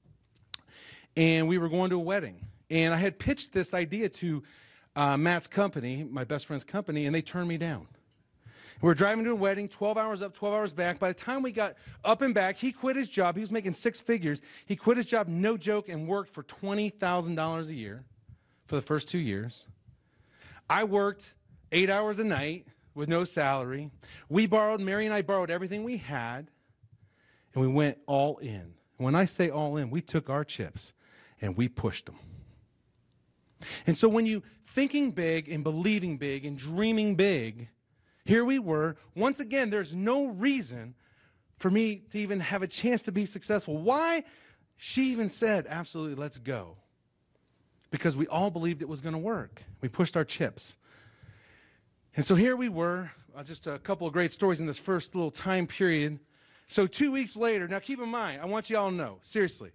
[SPEAKER 8] and we were going to a wedding. And I had pitched this idea to Matt's company, my best friend's company, and they turned me down. We were driving to a wedding, 12 hours up, 12 hours back. By the time we got up and back, he quit his job. He was making 6 figures. He quit his job, no joke, and worked for $20,000 a year for the first 2 years. I worked 8 hours a night with no salary. Mary and I borrowed everything we had, and we went all in. When I say all in, we took our chips and we pushed them. And so when you thinking big and believing big and dreaming big, here we were. Once again, there's no reason for me to even have a chance to be successful. Why? She even said, absolutely, let's go. Because we all believed it was going to work. We pushed our chips. And so here we were, just a couple of great stories in this first little time period. So 2 weeks later, now keep in mind, I want you all to know, seriously,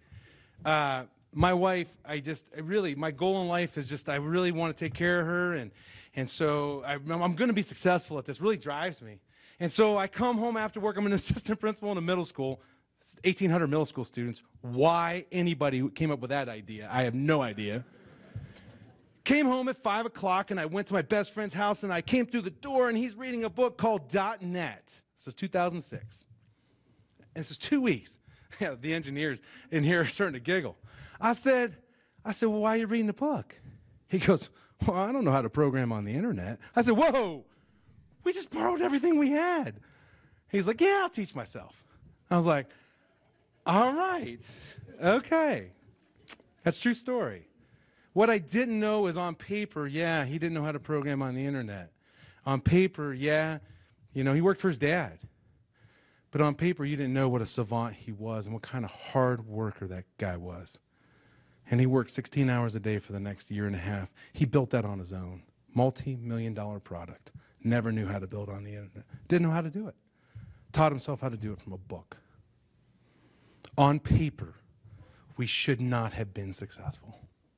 [SPEAKER 8] my wife, my goal in life is just, I really want to take care of her, and so I'm going to be successful at this. Really drives me. And so I come home after work. I'm an assistant principal in a middle school, 1,800 middle school students. Why anybody came up with that idea, I have no idea. Came home at 5 o'clock, and I went to my best friend's house, and I came through the door, and he's reading a book called .NET. This is 2006. And this is 2 weeks. Yeah, the engineers in here are starting to giggle. I said, well, why are you reading the book? He goes, well, I don't know how to program on the internet. I said, whoa, we just borrowed everything we had. He's like, yeah, I'll teach myself. I was like, all right, okay. That's a true story. What I didn't know is on paper, yeah, he didn't know how to program on the internet. On paper, yeah, you know, he worked for his dad. But on paper, you didn't know what a savant he was and what kind of hard worker that guy was. And he worked 16 hours a day for the next year and a half. He built that on his own. Multi-million-dollar product. Never knew how to build on the internet. Didn't know how to do it. Taught himself how to do it from a book. On paper, we should not have been successful.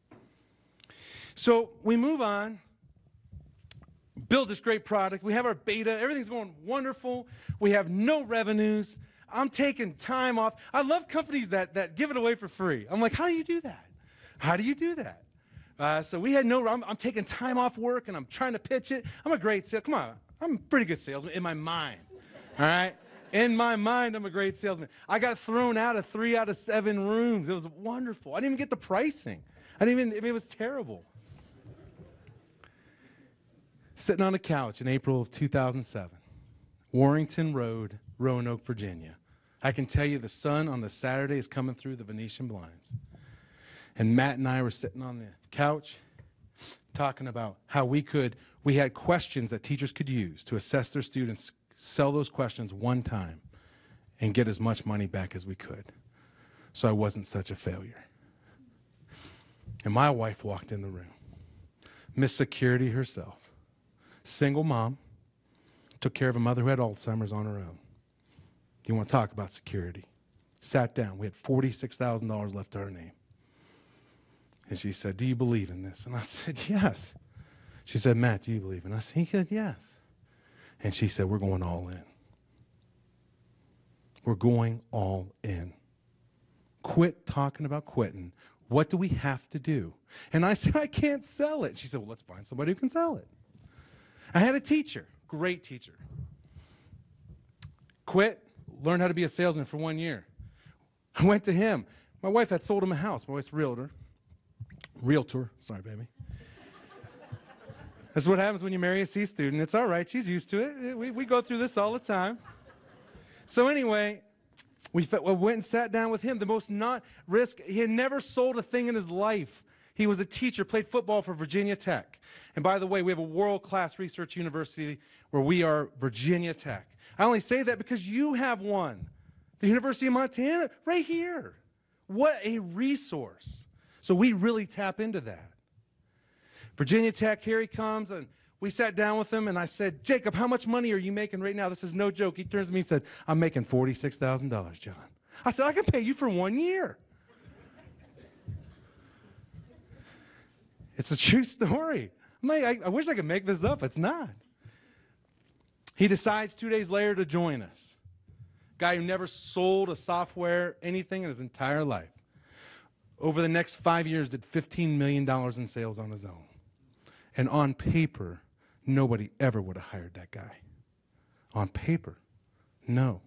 [SPEAKER 8] So we move on. Build this great product. We have our beta. Everything's going wonderful. We have no revenues. I'm taking time off. I love companies that give it away for free. I'm like, how do you do that? How do you do that? So we had I'm taking time off work, and I'm trying to pitch it. I'm a great salesman. Come on. I'm a pretty good salesman in my mind. All right? In my mind, I'm a great salesman. I got thrown out of 3 out of 7 rooms. It was wonderful. I didn't even get the pricing. It was terrible. Sitting on a couch in April of 2007, Warrington Road, Roanoke, Virginia. I can tell you the sun on the Saturday is coming through the Venetian blinds. And Matt and I were sitting on the couch talking about how we had questions that teachers could use to assess their students, sell those questions one time, and get as much money back as we could. So I wasn't such a failure. And my wife walked in the room. Miss Security herself. Single mom, took care of a mother who had Alzheimer's on her own. You want to talk about security? Sat down. We had $46,000 left to our name. And she said, do you believe in this? And I said, yes. She said, Matt, do you believe in us? He said, yes. And she said, we're going all in. We're going all in. Quit talking about quitting. What do we have to do? And I said, I can't sell it. She said, well, let's find somebody who can sell it. I had a teacher, great teacher. Quit, learned how to be a salesman for 1 year. I went to him. My wife had sold him a house. My wife's a realtor. Sorry, baby. That's what happens when you marry a C student. It's all right. She's used to it. We go through this all the time. So anyway, we went and sat down with him. The most not risk. He had never sold a thing in his life. He was a teacher, played football for Virginia Tech. And by the way, we have a world-class research university where we are Virginia Tech. I only say that because you have one. The University of Montana, right here. What a resource. So we really tap into that. Virginia Tech, here he comes, and we sat down with him, and I said, Jacob, how much money are you making right now? This is no joke. He turns to me and said, I'm making $46,000, John. I said, I can pay you for 1 year. It's a true story. I'm like, I wish I could make this up. It's not. He decides 2 days later to join us. Guy who never sold a software, anything in his entire life. Over the next 5 years, did $15 million in sales on his own. And on paper, nobody ever would have hired that guy. On paper, no.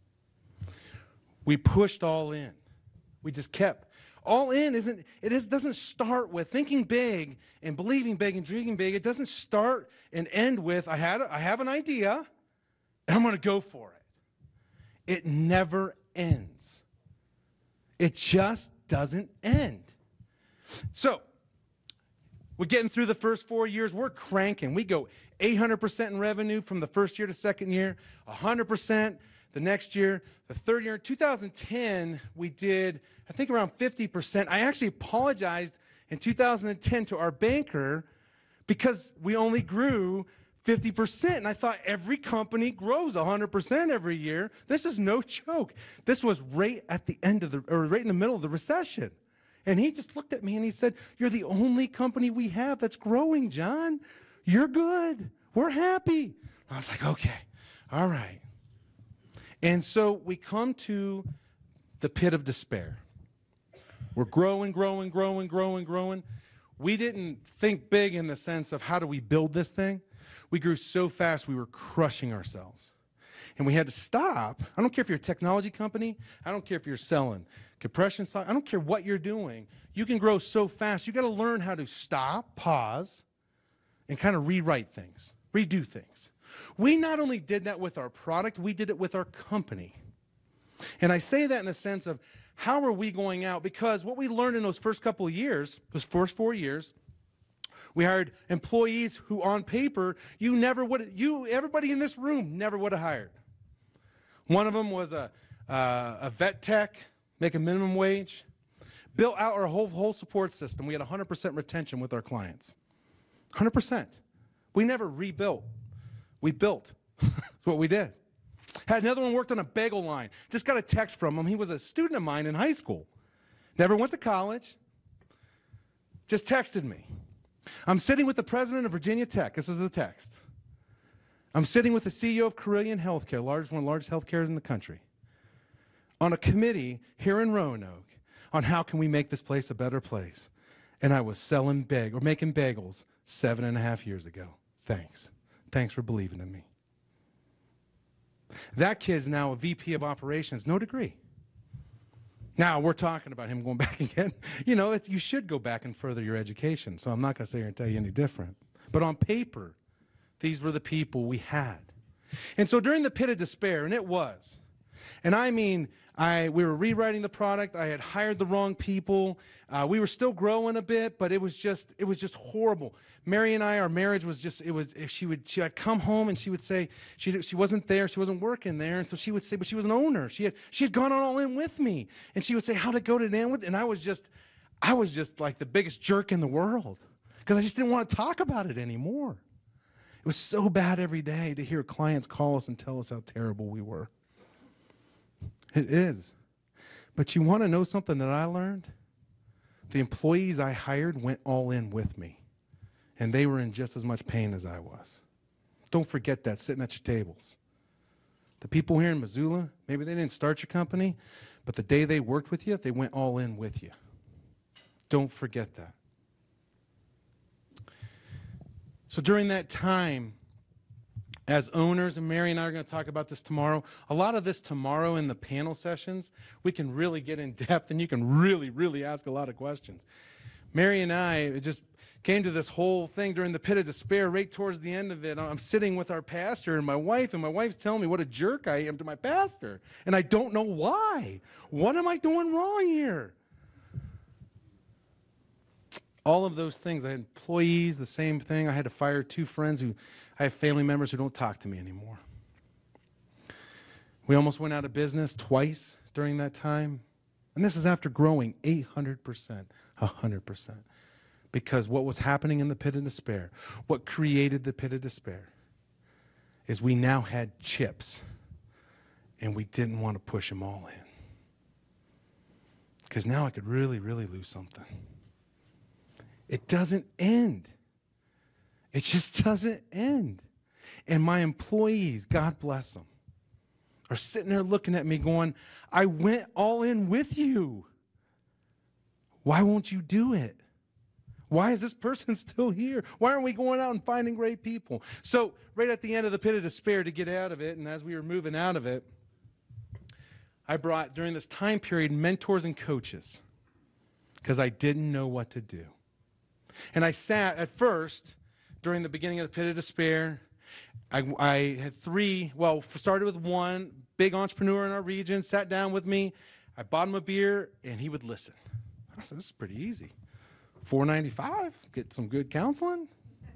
[SPEAKER 8] We pushed all in. We just kept. All in doesn't start with thinking big and believing big and dreaming big. It doesn't start and end with, I have an idea, and I'm going to go for it. It never ends. It just doesn't end. So, we're getting through the first 4 years. We're cranking. We go 800% in revenue from the first year to second year, 100% the next year, the third year. 2010, we did, I think, around 50%. I actually apologized in 2010 to our banker because we only grew 50%. And I thought every company grows 100% every year. This is no joke. This was right at the end of right in the middle of the recession. And he just looked at me and he said, you're the only company we have that's growing, John. You're good. We're happy. I was like, okay, all right. And so we come to the pit of despair. We're growing. we didn't think big in the sense of how do we build this thing. We grew so fast we were crushing ourselves. And we had to stop. I don't care if you're a technology company. I don't care if you're selling compression stock. I don't care what you're doing. You can grow so fast. You got to learn how to stop, pause, and kind of rewrite things, redo things. We not only did that with our product, we did it with our company. And I say that in the sense of how are we going out? Because what we learned in those first couple of years, those first 4 years, we hired employees who on paper, everybody in this room never would have hired. One of them was a vet tech, making minimum wage, built out our whole support system. We had 100% retention with our clients. 100%. We never rebuilt. We built. That's what we did. Had another one worked on a bagel line. Just got a text from him. He was a student of mine in high school. Never went to college. Just texted me. I'm sitting with the president of Virginia Tech. This is the text. I'm sitting with the CEO of Carilion Healthcare, one of the largest healthcare in the country, on a committee here in Roanoke on how can we make this place a better place. And I was making bagels 7.5 years ago. Thanks. Thanks for believing in me. That kid's now a VP of operations, no degree. Now, we're talking about him going back again. You know, you should go back and further your education, so I'm not going to sit here and tell you any different. But on paper, these were the people we had. And so during the pit of despair, and it was, and I mean, we were rewriting the product. I had hired the wrong people. We were still growing a bit, but it was just horrible. Mary and I, our marriage was just, she'd come home and she would say, she wasn't there, she wasn't working there, and so she would say, but she was an owner. She had gone all in with me. And she would say, how'd it go today? And I was just like the biggest jerk in the world because I just didn't want to talk about it anymore. It was so bad every day to hear clients call us and tell us how terrible we were. It is. But you want to know something that I learned? The employees I hired went all in with me. And they were in just as much pain as I was. Don't forget that sitting at your tables. The people here in Missoula, maybe they didn't start your company, but the day they worked with you, they went all in with you. Don't forget that. So during that time, as owners, and Mary and I are going to talk about this tomorrow, a lot of this tomorrow in the panel sessions, we can really get in depth and you can really, really ask a lot of questions. Mary and I just came to this whole thing during the pit of despair right towards the end of it. I'm sitting with our pastor and my wife's telling me what a jerk I am to my pastor. And I don't know why. What am I doing wrong here? All of those things. I had employees, the same thing. I had to fire 2 friends I have family members who don't talk to me anymore. We almost went out of business twice during that time. And this is after growing 800%, 100%. Because what was happening in the pit of despair, what created the pit of despair, is we now had chips. And we didn't want to push them all in. Because now I could really, really lose something. It doesn't end. It just doesn't end. And my employees, God bless them, are sitting there looking at me going, I went all in with you. Why won't you do it? Why is this person still here? Why aren't we going out and finding great people? So right at the end of the pit of despair to get out of it, and as we were moving out of it, I brought, during this time period, mentors and coaches because I didn't know what to do. And I sat at first, during the beginning of the pit of despair, I had 3, started with one, big entrepreneur in our region, sat down with me. I bought him a beer, and he would listen. I said, this is pretty easy. $4.95, get some good counseling.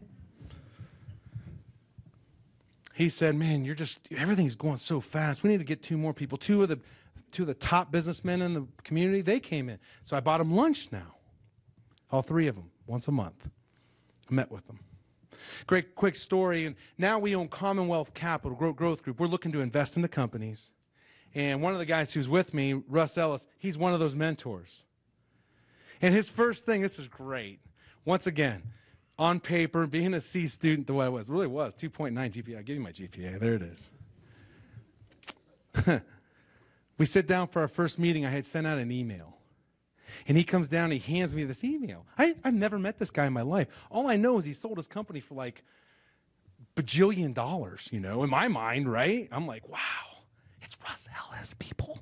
[SPEAKER 8] He said, man, everything's going so fast. We need to get 2 more people. Two of the top businessmen in the community, they came in. So I bought them lunch now. All 3 of them, once a month. I met with them. Great quick story. And now we own Commonwealth Capital Growth Group. We're looking to invest into companies. And one of the guys who's with me, Russ Ellis, he's one of those mentors. And his first thing, this is great. Once again, on paper, being a C student the way I was, really was, 2.9 GPA. I'll give you my GPA. There it is. We sit down for our first meeting. I had sent out an email. And he comes down and he hands me this email. I've never met this guy in my life. All I know is he sold his company for like bajillion dollars, you know, in my mind, right? I'm like, wow, it's Russ Ellis, people.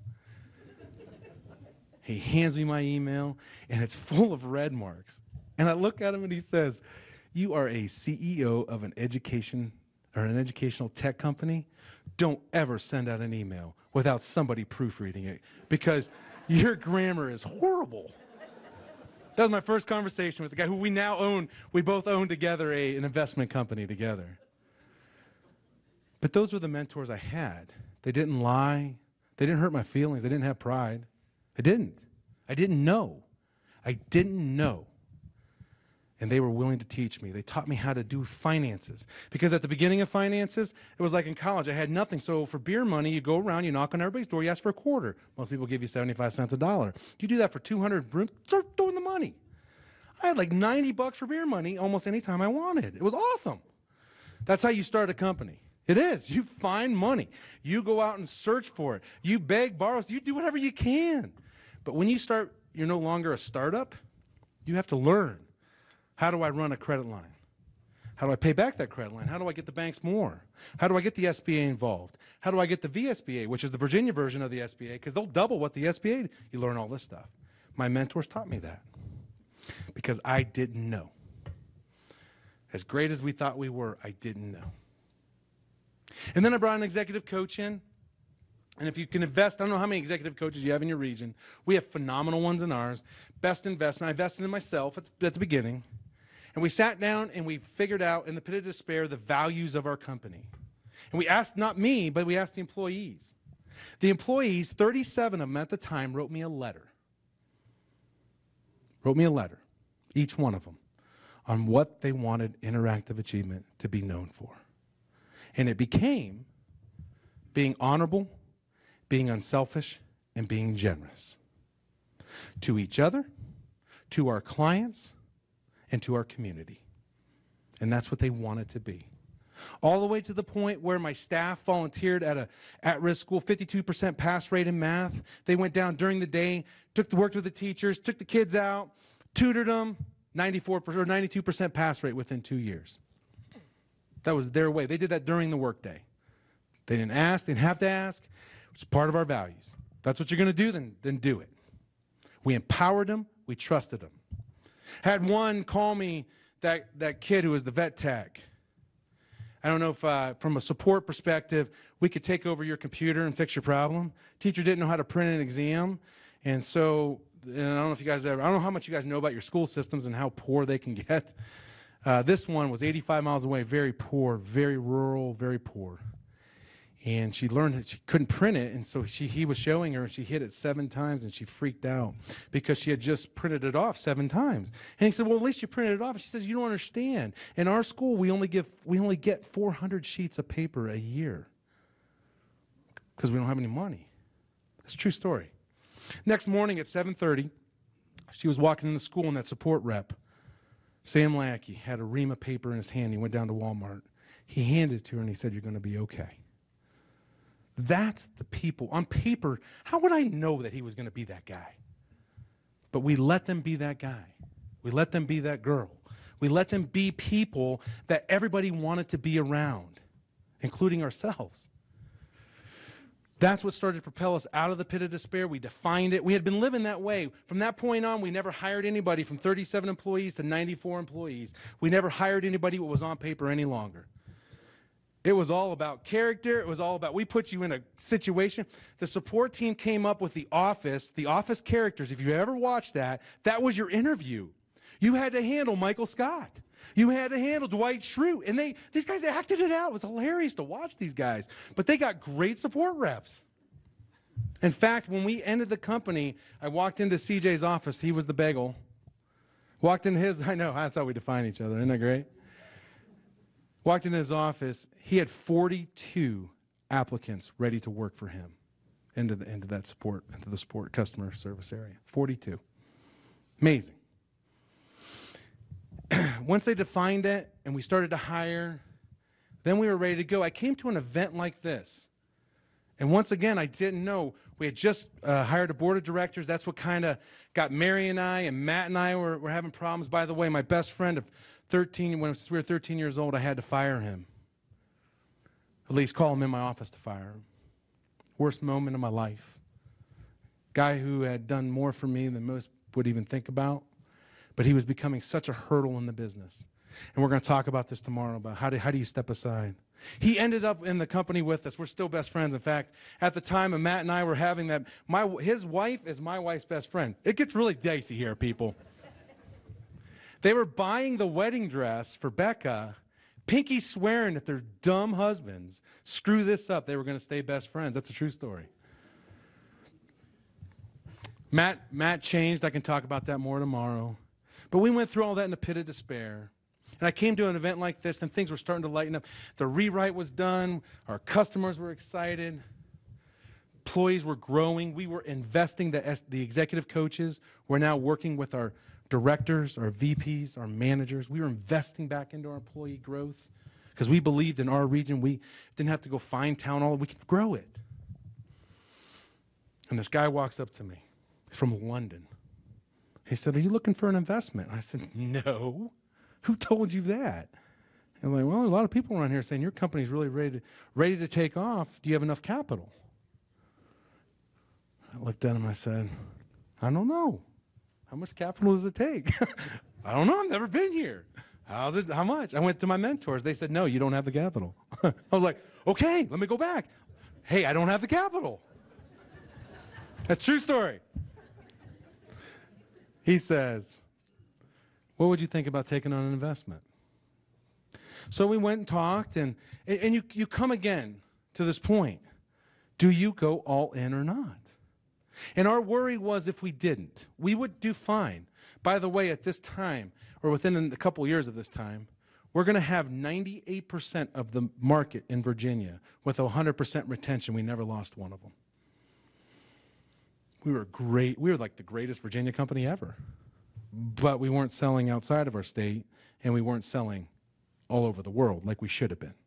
[SPEAKER 8] He hands me my email, and it's full of red marks. And I look at him, and he says, you are a CEO of an education or an educational tech company. Don't ever send out an email without somebody proofreading it, because your grammar is horrible. That was my first conversation with the guy who we now own. We both own together an investment company together. But those were the mentors I had. They didn't lie. They didn't hurt my feelings. They didn't have pride. I didn't. I didn't know. I didn't know. And they were willing to teach me. They taught me how to do finances. Because at the beginning of finances, it was like in college. I had nothing. So for beer money, you go around, you knock on everybody's door, you ask for a quarter. Most people give you 75 cents a dollar. You do that for 200 rooms, start throwing the money. I had like $90 for beer money almost any time I wanted. It was awesome. That's how you start a company. It is. You find money. You go out and search for it. You beg, borrow, you do whatever you can. But when you start, you're no longer a startup. You have to learn. How do I run a credit line? How do I pay back that credit line? How do I get the banks more? How do I get the SBA involved? How do I get the VSBA, which is the Virginia version of the SBA, because they'll double what the SBA, you learn all this stuff. My mentors taught me that because I didn't know. As great as we thought we were, I didn't know. And then I brought an executive coach in. And if you can invest, I don't know how many executive coaches you have in your region. We have phenomenal ones in ours. Best investment. I invested in myself at the beginning. And we sat down and we figured out in the pit of despair the values of our company. And we asked, not me, but we asked the employees. The employees, 37 of them at the time, wrote me a letter. Wrote me a letter, each one of them, on what they wanted Interactive Achievement to be known for. And it became being honorable, being unselfish, and being generous to each other, to our clients, and to our community. And that's what they wanted to be. All the way to the point where my staff volunteered at a at-risk school, 52% pass rate in math. They went down during the day, worked with the teachers, took the kids out, tutored them, 94% or 92% pass rate within 2 years. That was their way. They did that during the workday. They didn't ask, they didn't have to ask. It's part of our values. If that's what you're going to do, then do it. We empowered them, we trusted them. Had one call me, that kid who was the vet tech. I don't know if from a support perspective, we could take over your computer and fix your problem. Teacher didn't know how to print an exam. And so, and I don't know if you guys ever, I don't know how much you guys know about your school systems and how poor they can get. This one was 85 miles away, very poor, very rural, very poor. And she learned that she couldn't print it, and so he was showing her, and she hit it 7 times, and she freaked out because she had just printed it off 7 times. And he said, well, at least you printed it off. And she says, you don't understand. In our school, we only get 400 sheets of paper a year because we don't have any money. It's a true story. Next morning at 7:30, she was walking into school, and that support rep, Sam Lackey, had a ream of paper in his hand. He went down to Walmart. He handed it to her, and he said, you're going to be okay. That's the people. On paper, how would I know that he was going to be that guy? But we let them be that guy. We let them be that girl. We let them be people that everybody wanted to be around, including ourselves. That's what started to propel us out of the pit of despair. We defined it. We had been living that way. From that point on, we never hired anybody from 37 employees to 94 employees. We never hired anybody what was on paper any longer. It was all about character. It was all about, we put you in a situation. The support team came up with the office characters. If you ever watched that, that was your interview. You had to handle Michael Scott. You had to handle Dwight Schrute. And these guys acted it out. It was hilarious to watch these guys. But they got great support reps. In fact, when we ended the company, I walked into CJ's office. He was the bagel. Walked into his, I know, that's how we define each other. Isn't that great? Walked into his office. He had 42 applicants ready to work for him into the support customer service area. 42. Amazing. Once they defined it and we started to hire, then we were ready to go. I came to an event like this, And once again, I didn't know. We had just hired a board of directors. That's what kind of got Mary and I, and Matt and I were having problems. By the way, my best friend of 13, when we were 13 years old, I had to fire him. At least call him in my office to fire him. Worst moment of my life. Guy who had done more for me than most would even think about. But he was becoming such a hurdle in the business. And we're going to talk about this tomorrow, about how do you step aside. He ended up in the company with us. We're still best friends. In fact, at the time of Matt and I were having that, his wife is my wife's best friend. It gets really dicey here, people. They were buying the wedding dress for Becca, pinky swearing that their dumb husbands screw this up. They were going to stay best friends. That's a true story. Matt changed. I can talk about that more tomorrow. But we went through all that in a pit of despair. And I came to an event like this, and things were starting to lighten up. The rewrite was done. Our customers were excited. Employees were growing. We were investing. The executive coaches were now working with our directors, our VPs, our managers. We were investing back into our employee growth because we believed in our region. We didn't have to go find talent. We could grow it. And this guy walks up to me. He's from London. He said, "Are you looking for an investment?" I said, "No. Who told you that?" And I'm like, "Well, a lot of people around here saying your company's really ready to take off. Do you have enough capital?" I looked at him, I said, "I don't know. How much capital does it take?" "I don't know. I've never been here." How much? I went to my mentors. They said, "No, you don't have the capital." I was like, "Okay, let me go back." "Hey, I don't have the capital." That's a true story. He says, "What would you think about taking on an investment?" So we went and talked, and you come again to this point. Do you go all in or not? And our worry was if we didn't, we would do fine. By the way, at this time, or within a couple years of this time, we're going to have 98% of the market in Virginia with 100% retention. We never lost one of them. We were great. We were like the greatest Virginia company ever. But we weren't selling outside of our state, and we weren't selling all over the world like we should have been.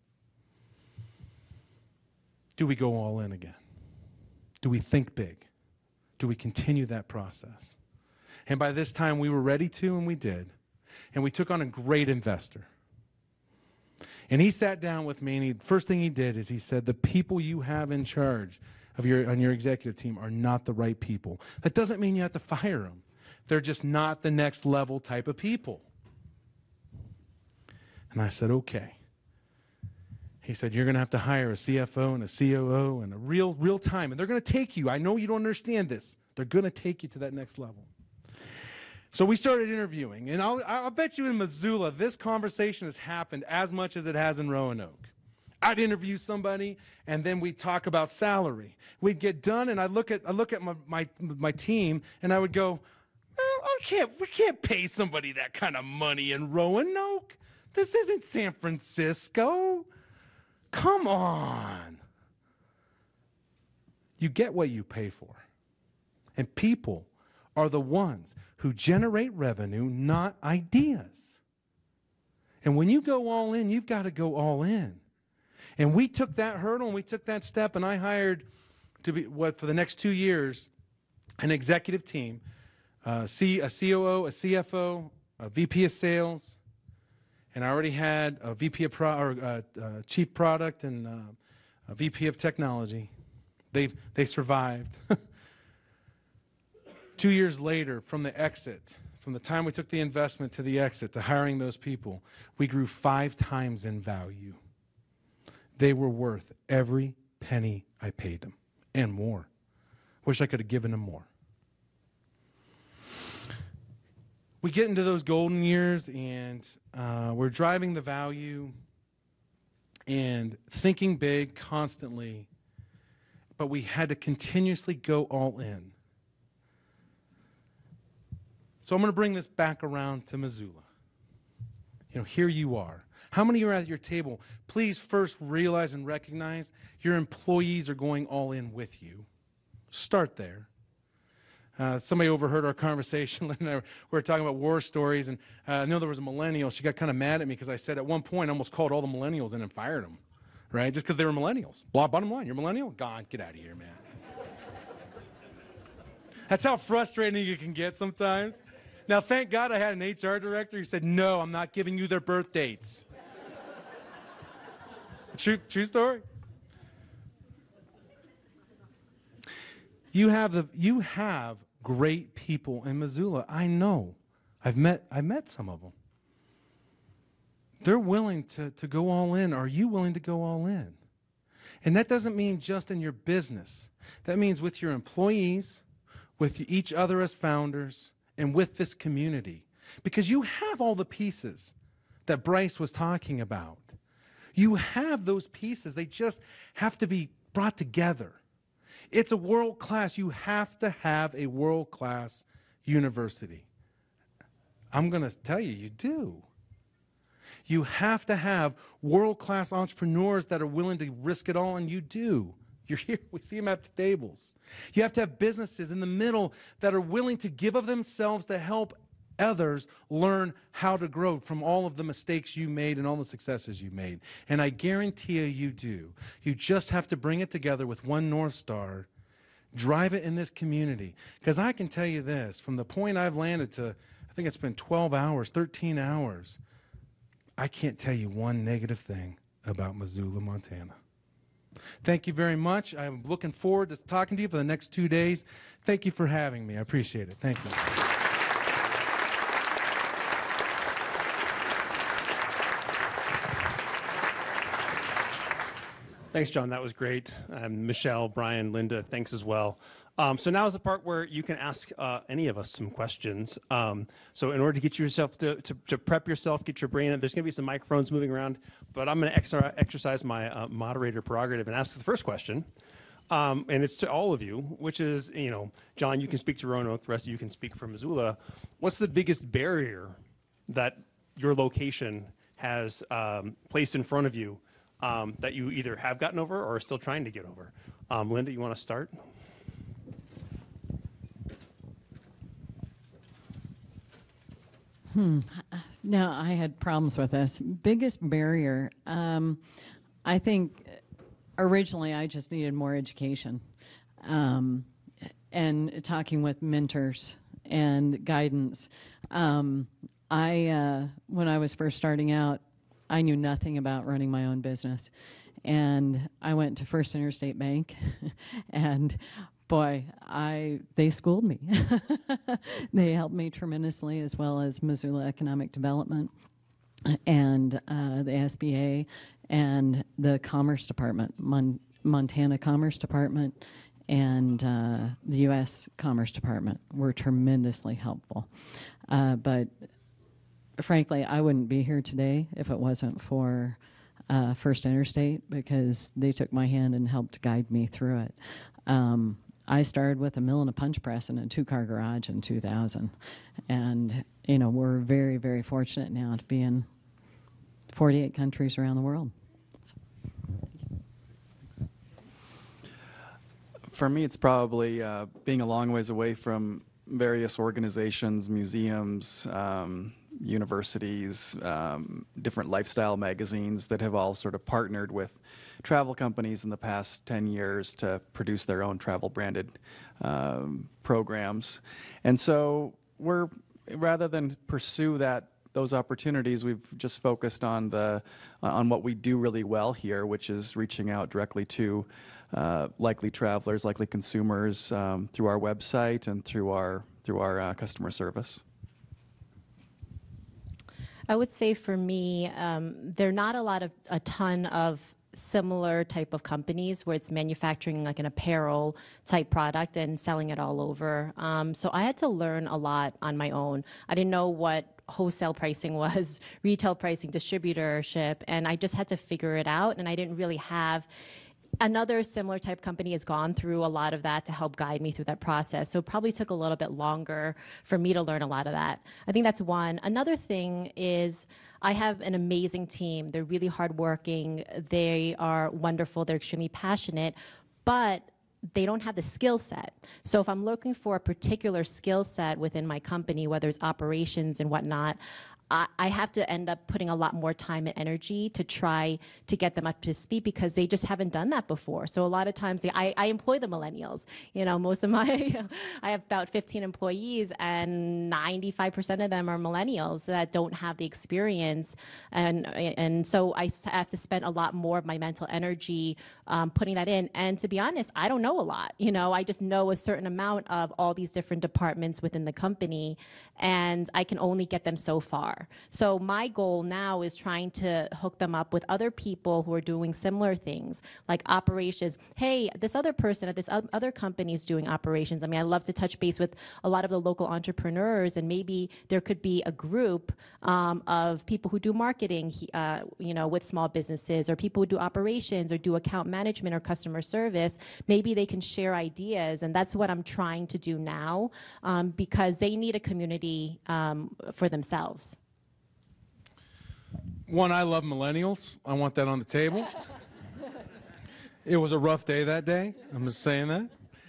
[SPEAKER 8] Do we go all in again? Do we think big? Do we continue that process? And by this time, we were ready to, and we did. And we took on a great investor. And he sat down with me, and first thing he did is he said, "The people you have in charge on your executive team are not the right people. That doesn't mean you have to fire them. They're just not the next level type of people." And I said, "Okay." He said, "You're going to have to hire a CFO and a COO and a real time. And they're going to take you. I know you don't understand this. They're going to take you to that next level." So we started interviewing. And I'll bet you in Missoula, this conversation has happened as much as it has in Roanoke. I'd interview somebody, and then we'd talk about salary. We'd get done, and I'd look at my team, and I would go, we can't pay somebody that kind of money in Roanoke. This isn't San Francisco. Come on. You get what you pay for. And people are the ones who generate revenue, not ideas. And when you go all in, you've got to go all in. And we took that hurdle, and we took that step, and I hired for the next 2 years, an executive team, a COO, a CFO, a VP of sales, and I already had a VP of chief product and a VP of technology. They survived. 2 years later, from the exit, from the time we took the investment to the exit to hiring those people, we grew 5 times in value. They were worth every penny I paid them and more. Wish I could have given them more. We get into those golden years, and we're driving the value and thinking big constantly, but we had to continuously go all in. So I'm going to bring this back around to Missoula. Here you are. How many are at your table? Please first realize and recognize your employees are going all in with you. Start there. Somebody overheard our conversation. Lynn and I were talking about war stories, and I know there was a millennial. She got kind of mad at me because I said at one point I almost called all the millennials in and fired them. right? Just because they were millennials. Bottom line, you're a millennial? Gone. Get out of here, man. That's how frustrating it can get sometimes. Now, thank God I had an HR director who said, no, I'm not giving you their birth dates. True story. You have great people in Missoula. I know. I've met some of them. They're willing to go all in. Are you willing to go all in? And that doesn't mean just in your business. That means with your employees, with each other as founders, and with this community. Because you have all the pieces that Bryce was talking about. You have those pieces. They just have to be brought together. It's a world-class. You have to have a world-class university. I'm going to tell you, you do. You have to have world-class entrepreneurs that are willing to risk it all, and you do. You're here. We see them at the tables. You have to have businesses in the middle that are willing to give of themselves to help others learn how to grow from all of the mistakes you made and all the successes you made. And I guarantee you do. You just have to bring it together with one North Star, drive it in this community. Because I can tell you this, from the point I've landed to, I think it's been 12 hours, 13 hours, I can't tell you one negative thing about Missoula, Montana. Thank you very much. I'm looking forward to talking to you for the next 2 days. Thank you for having me. I appreciate it. Thank you.
[SPEAKER 1] Thanks, John. That was great. Michelle, Brian, Linda, thanks as well. So now is the part where you can ask any of us some questions. So in order to get yourself to prep yourself, get your brain in, there's going to be some microphones moving around, but I'm going to exercise my moderator prerogative and ask the first question. And it's to all of you, which is, John, you can speak to Roanoke, the rest of you can speak for Missoula. What's the biggest barrier that your location has placed in front of you that you either have gotten over or are still trying to get over? Linda, you want to start?
[SPEAKER 7] No, I had problems with this. Biggest barrier, I think originally I just needed more education and talking with mentors and guidance. When I was first starting out, I knew nothing about running my own business. And I went to First Interstate Bank and boy, they schooled me. They helped me tremendously, as well as Missoula Economic Development and the SBA and the Commerce Department, Montana Commerce Department and the U.S. Commerce Department were tremendously helpful. But frankly, I wouldn't be here today if it wasn't for First Interstate, because they took my hand and helped guide me through it. I started with a mill and a punch press in a 2-car garage in 2000. And, we're very, very fortunate now to be in 48 countries around the world.
[SPEAKER 6] For me, it's probably being a long ways away from various organizations, museums, universities, different lifestyle magazines that have all sort of partnered with travel companies in the past 10 years to produce their own travel branded programs. And so rather than pursue those opportunities, we've just focused on what we do really well here, which is reaching out directly to likely travelers, likely consumers through our website and through our customer service.
[SPEAKER 5] I would say for me, there are not a ton of similar type of companies where it's manufacturing like an apparel type product and selling it all over. So I had to learn a lot on my own. I didn't know what wholesale pricing was, retail pricing, distributorship, and I just had to figure it out, and I didn't really have another similar type company has gone through a lot of that to help guide me through that process. So it probably took a little bit longer for me to learn a lot of that. I think that's one. Another thing is I have an amazing team. They're really hardworking. They are wonderful. They're extremely passionate, but they don't have the skill set. So if I'm looking for a particular skill set within my company, whether it's operations and whatnot, I have to end up putting a lot more time and energy to try to get them up to speed because they just haven't done that before. So a lot of times I employ the millennials. You know, most of my, I have about 15 employees and 95% of them are millennials that don't have the experience. And so I have to spend a lot more of my mental energy putting that in. And to be honest, I don't know a lot. You know, I just know a certain amount of all these different departments within the company, and I can only get them so far. So my goal now is trying to hook them up with other people who are doing similar things, like operations. Hey, this other person at this other company is doing operations. I mean, I love to touch base with a lot of the local entrepreneurs, and maybe there could be a group of people who do marketing, you know, with small businesses, or people who do operations or do account management or customer service. Maybe they can share ideas, and that's what I'm trying to do now, because they need a community for themselves.
[SPEAKER 8] One, I love millennials. I want that on the table. It was a rough day that day. I'm just saying that.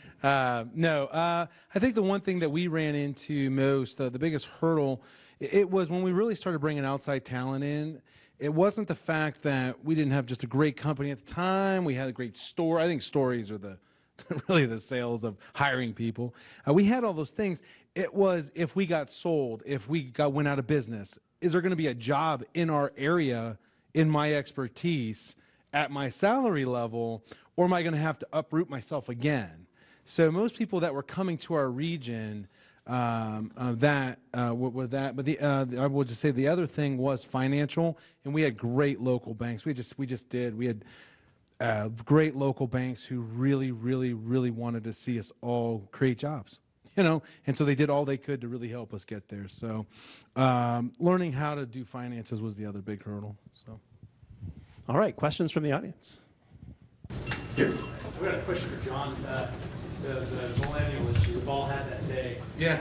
[SPEAKER 8] I think the one thing that we ran into most, the biggest hurdle, it was when we really started bringing outside talent in. It wasn't the fact that we didn't have just a great company at the time. We had a great store. I think stories are really the sales of hiring people. We had all those things. It was if we got sold, if we went out of business, is there going to be a job in our area, in my expertise, at my salary level, or am I going to have to uproot myself again? So most people that were coming to our region, I will just say the other thing was financial, and we had great local banks. We had great local banks who really, really, really wanted to see us all create jobs. You know, and so they did all they could to really help us get there. So learning how to do finances was the other big hurdle. So,
[SPEAKER 1] All right, questions from the audience?
[SPEAKER 9] Here. I've got a question for John. The millennial issue, we've all had that day.
[SPEAKER 8] yeah.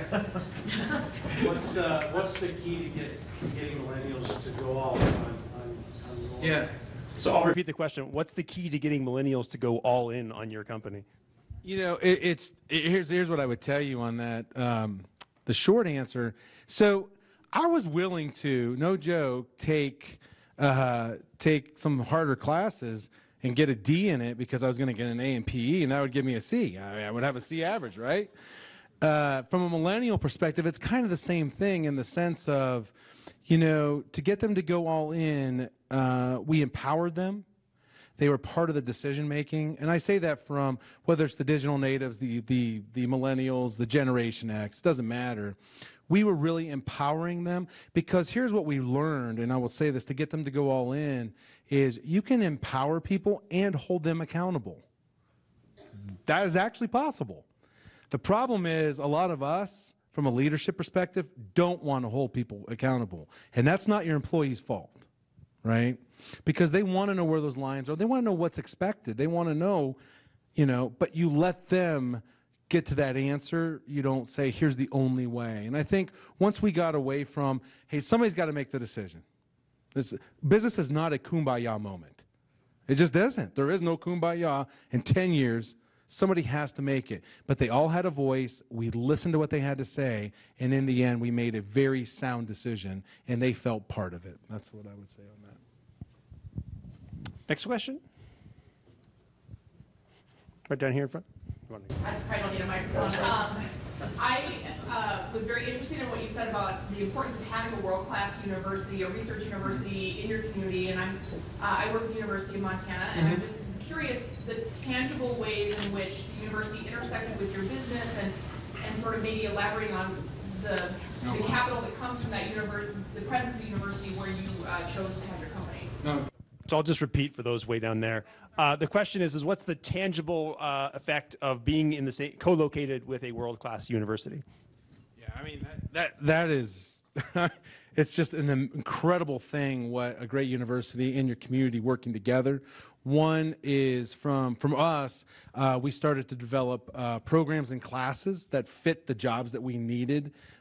[SPEAKER 9] What's the key to getting millennials to go all in on
[SPEAKER 8] Yeah.
[SPEAKER 1] So I'll repeat the question. What's the key to getting millennials to go all in on your company?
[SPEAKER 8] You know, here's what I would tell you on that. The short answer. So I was willing to, no joke, take some harder classes and get a D in it because I was going to get an A in PE, and that would give me a C. I would have a C average, right? From a millennial perspective, it's kind of the same thing in the sense of, you know, to get them to go all in, we empowered them. They were part of the decision making, and I say that from whether it's the digital natives, the millennials, the Generation X, doesn't matter. We were really empowering them because here's what we learned, and I will say this to get them to go all in, is you can empower people and hold them accountable. That is actually possible. The problem is a lot of us, from a leadership perspective, don't want to hold people accountable, and that's not your employee's fault, right? Because they want to know where those lines are. They want to know what's expected. They want to know, you know, but you let them get to that answer. You don't say, here's the only way. And I think once we got away from, hey, somebody's got to make the decision. Business is not a kumbaya moment. It just isn't. There is no kumbaya. In 10 years, somebody has to make it. But they all had a voice. We listened to what they had to say. And in the end, we made a very sound decision. And they felt part of it. That's what I would say on that.
[SPEAKER 1] Next question. Right down here in front.
[SPEAKER 10] I probably don't need a microphone. I was very interested in what you said about the importance of having a world-class university, a research university in your community, and I work at the University of Montana, and I'm just curious the tangible ways in which the university intersected with your business, and sort of maybe elaborating on the capital that comes from that university, the presence of the university where you chose to have your company.
[SPEAKER 8] No.
[SPEAKER 1] So I'll just repeat for those way down there. The question is what's the tangible effect of being in the same, co-located with a world-class university?
[SPEAKER 8] Yeah, I mean, that is, it's just an incredible thing what a great university and your community working together. One is from us, we started to develop programs and classes that fit the jobs that we needed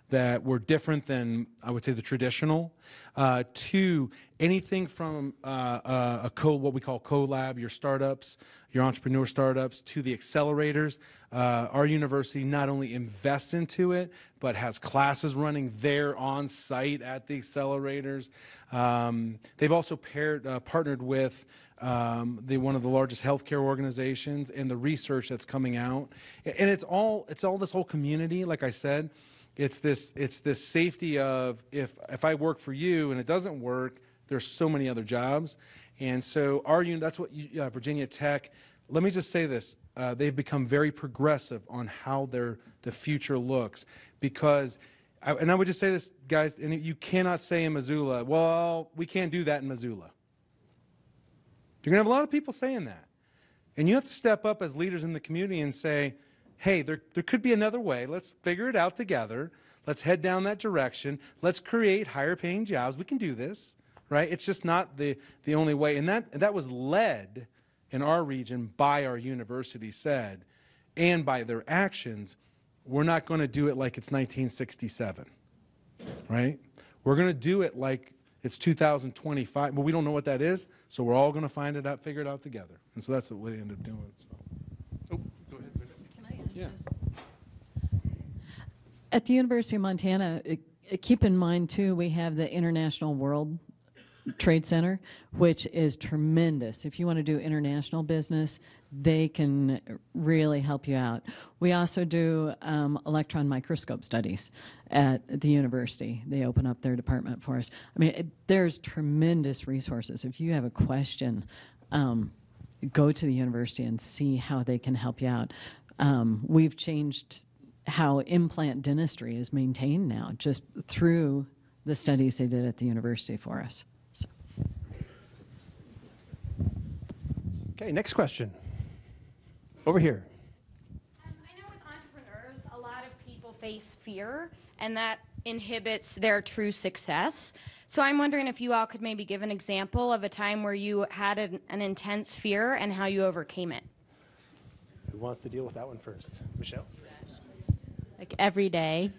[SPEAKER 8] that were different than, I would say, the traditional, to anything from what we call co-lab, your startups, your entrepreneur startups, to the accelerators. Our university not only invests into it, but has classes running there on site at the accelerators. They've also partnered with one of the largest healthcare organizations and the research that's coming out. And it's all this whole community, like I said. It's this safety of if I work for you and it doesn't work, there's so many other jobs. And so that's what Virginia Tech, let me just say this, they've become very progressive on how the future looks, because, and I would just say this, guys, and you cannot say in Missoula, well, we can't do that in Missoula. You're going to have a lot of people saying that. And you have to step up as leaders in the community and say, hey, there could be another way. Let's figure it out together. Let's head down that direction. Let's create higher paying jobs. We can do this, right? It's just not the only way. And that was led in our region by our university said, and by their actions. We're not going to do it like it's 1967, right? We're going to do it like it's 2025, but we don't know what that is, so we're all going to find it out, figure it out together. And so that's what we end up doing. So. Oh, go ahead.
[SPEAKER 7] Can I add
[SPEAKER 8] Yeah.
[SPEAKER 7] this? At the University of Montana, keep in mind, too, we have the International World Trade Center, which is tremendous. If you want to do international business, they can really help you out. We also do electron microscope studies at the university. They open up their department for us. I mean, there's tremendous resources. If you have a question, go to the university and see how they can help you out. We've changed how implant dentistry is maintained now, just through the studies they did at the university for us. So.
[SPEAKER 1] Okay, next question. Over here.
[SPEAKER 11] I know with entrepreneurs, a lot of people face fear, and that inhibits their true success. So I'm wondering if you all could maybe give an example of a time where you had an intense fear and how you overcame it.
[SPEAKER 1] Who wants to deal with that one first? Michelle?
[SPEAKER 5] Like every day.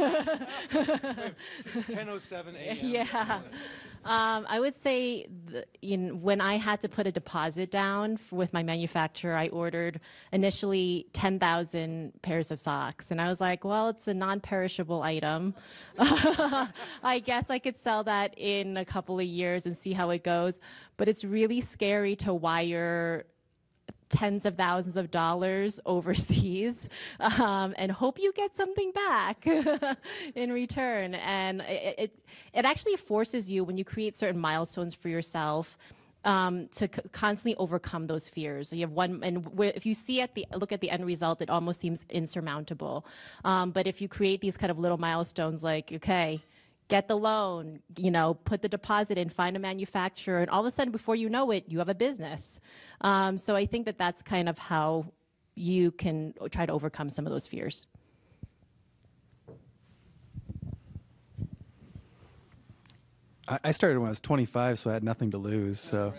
[SPEAKER 8] 10:07 a.m.
[SPEAKER 5] Yeah. I would say when I had to put a deposit down with my manufacturer, I ordered initially 10,000 pairs of socks. And I was like, well, it's a non-perishable item. I guess I could sell that in a couple of years and see how it goes. But it's really scary to wire tens of thousands of dollars overseas and hope you get something back in return. And it actually forces you, when you create certain milestones for yourself, to constantly overcome those fears. So you have one, and if you look at the end result, it almost seems insurmountable. But if you create these kind of little milestones, like, okay, get the loan, put the deposit in, find a manufacturer, and all of a sudden, before you know it, you have a business. So I think that's kind of how you can try to overcome some of those fears.
[SPEAKER 6] I started when I was 25, so I had nothing to lose. So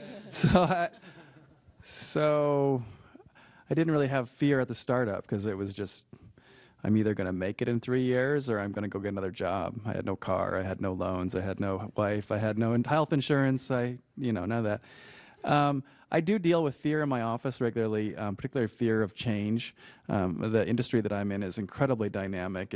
[SPEAKER 6] I didn't really have fear at the startup, because it was just, I'm either going to make it in 3 years or I'm going to go get another job. I had no car, I had no loans, I had no wife, I had no health insurance, none of that. I do deal with fear in my office regularly, particularly fear of change. The industry that I'm in is incredibly dynamic.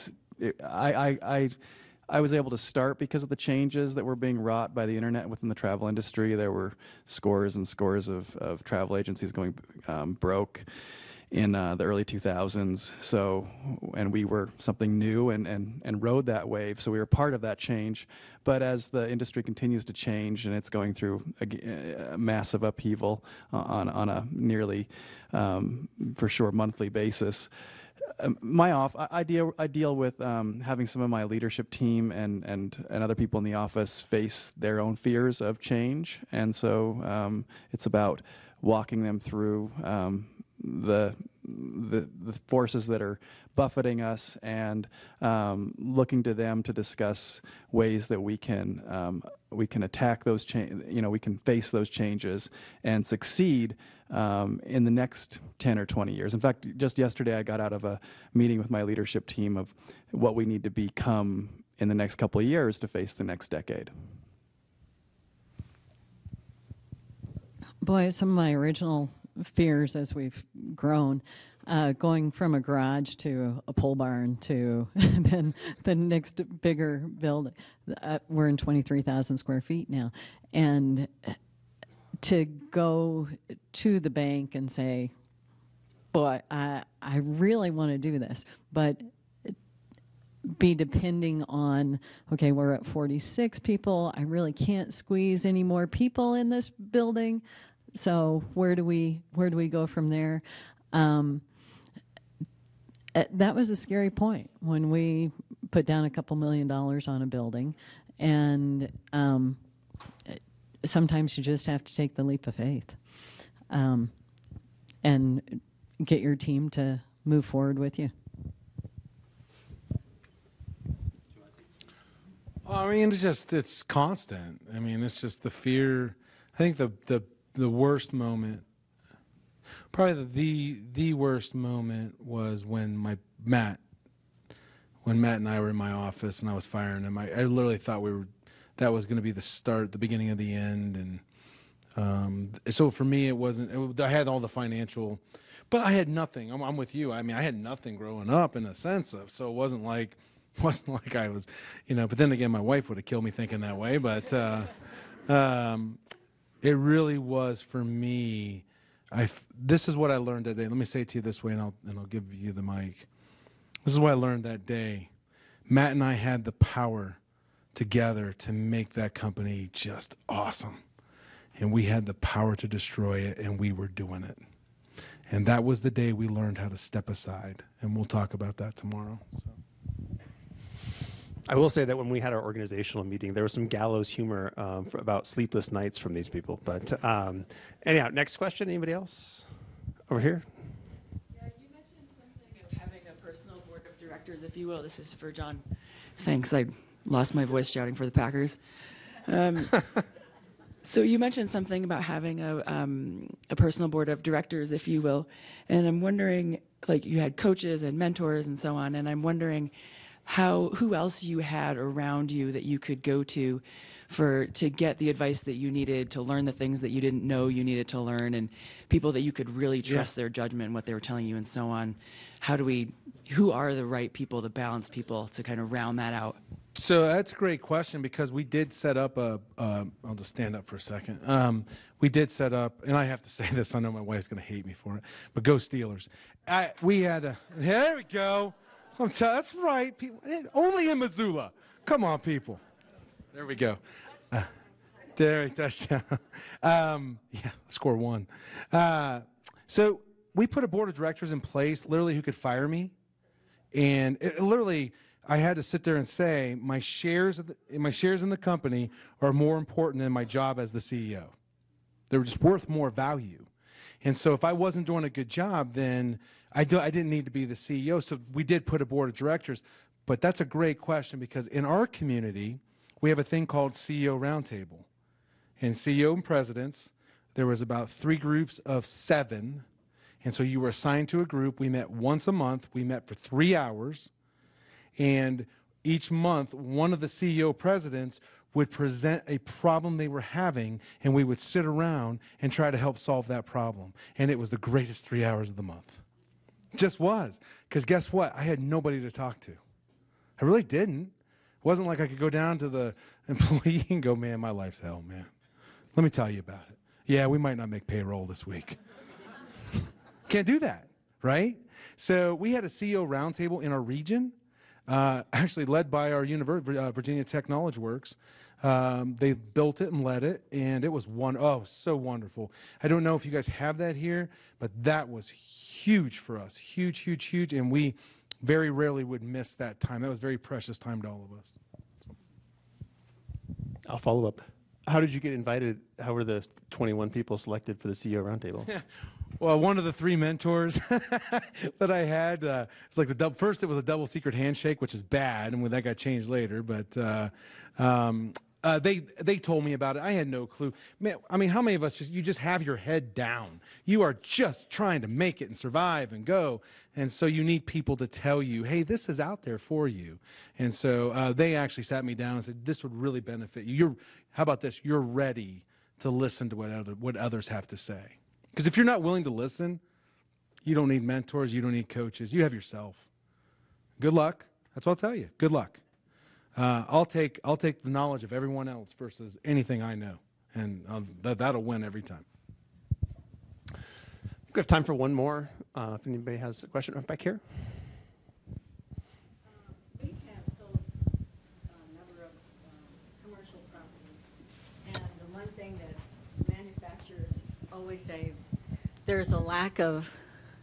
[SPEAKER 6] I was able to start because of the changes that were being wrought by the internet within the travel industry. There were scores and scores of travel agencies going broke in the early 2000s. So, and we were something new and rode that wave. So we were part of that change. But as the industry continues to change and it's going through a massive upheaval on a nearly, for sure, monthly basis, I deal with having some of my leadership team and other people in the office face their own fears of change. And so it's about walking them through the the forces that are buffeting us, and looking to them to discuss ways that we can attack those we can face those changes and succeed in the next 10 or 20 years. In fact, just yesterday I got out of a meeting with my leadership team of what we need to become in the next couple of years to face the next decade.
[SPEAKER 7] Boy, some of my original fears as we've grown, going from a garage to a pole barn to then the next bigger building. We're in 23,000 square feet now. And to go to the bank and say, boy, I really want to do this, but be depending on, okay, we're at 46 people. I really can't squeeze any more people in this building. So where do we go from there? That was a scary point when we put down a couple $1 million on a building, and sometimes you just have to take the leap of faith and get your team to move forward with you.
[SPEAKER 8] I mean, it's constant. I mean, it's just the fear. I think the worst moment, probably the worst moment, was when Matt and I were in my office and I was firing him. I literally thought that was going to be the beginning of the end. And so for me, it wasn't. I had all the financial, but I had nothing. I'm with you. I mean, I had nothing growing up in a sense of. So it wasn't like I was, But then again, my wife would have killed me thinking that way. But it really was for me. This is what I learned that day. Let me say it to you this way, and I'll give you the mic. This is what I learned that day. Matt and I had the power together to make that company just awesome, and we had the power to destroy it, and we were doing it. And that was the day we learned how to step aside, and we'll talk about that tomorrow. So.
[SPEAKER 1] I will say that when we had our organizational meeting, there was some gallows humor about sleepless nights from these people. But anyhow, next question. Anybody else? Over here.
[SPEAKER 12] Yeah, you mentioned something of having a personal board of directors, if you will. This is for John. Thanks. I lost my voice shouting for the Packers. So you mentioned something about having a personal board of directors, if you will. And I'm wondering, like, you had coaches and mentors and so on, and I'm wondering who else you had around you that you could go to get the advice that you needed to learn the things that you didn't know you needed to learn, and people that you could really trust their judgment and what they were telling you and so on. Who are the right people to balance people to kind of round that out?
[SPEAKER 8] So that's a great question, because we did set up I'll just stand up for a second. We did set up, and I have to say this, I know my wife's going to hate me for it, but go Steelers. There we go. So that's right, people. Only in Missoula. Come on, people. There we go. Derek, touchdown. Score one. So we put a board of directors in place, literally, who could fire me, and literally, I had to sit there and say my shares in the company are more important than my job as the CEO. They were just worth more value, and so if I wasn't doing a good job, then I didn't need to be the CEO. So we did put a board of directors. But that's a great question, because in our community, we have a thing called CEO Roundtable. And CEO and presidents, there was about 3 groups of 7. And so you were assigned to a group. We met once a month. We met for 3 hours. And each month, one of the CEO presidents would present a problem they were having, and we would sit around and try to help solve that problem. And it was the greatest 3 hours of the month. Just was. Because guess what? I had nobody to talk to. I really didn't. It wasn't like I could go down to the employee and go, man, my life's hell, man. Let me tell you about it. Yeah, we might not make payroll this week. Can't do that, right? So we had a CEO roundtable in our region, actually led by our Virginia Technology Works. They built it and led it, and it was so wonderful. I don't know if you guys have that here, but that was huge for us. Huge, huge, huge. And we very rarely would miss that time. That was very precious time to all of us. So.
[SPEAKER 1] I'll follow up. How did you get invited? How were the 21 people selected for the CEO roundtable?
[SPEAKER 8] Well, one of the three mentors that I had, it's like first it was a double secret handshake, which is bad, and when that got changed later. But they told me about it. I had no clue. Man, I mean, how many of us you just have your head down? You are just trying to make it and survive and go, and so you need people to tell you, hey, this is out there for you. And so they actually sat me down and said, this would really benefit you. How about this? You're ready to listen to what others have to say. Because if you're not willing to listen, you don't need mentors, you don't need coaches, you have yourself. Good luck. That's what I'll tell you. Good luck. I'll take the knowledge of everyone else versus anything I know, and that'll win every time.
[SPEAKER 1] We have time for one more. If anybody has a question right back here.
[SPEAKER 7] We have sold a number of commercial properties, and the one thing that manufacturers always say, there's a lack of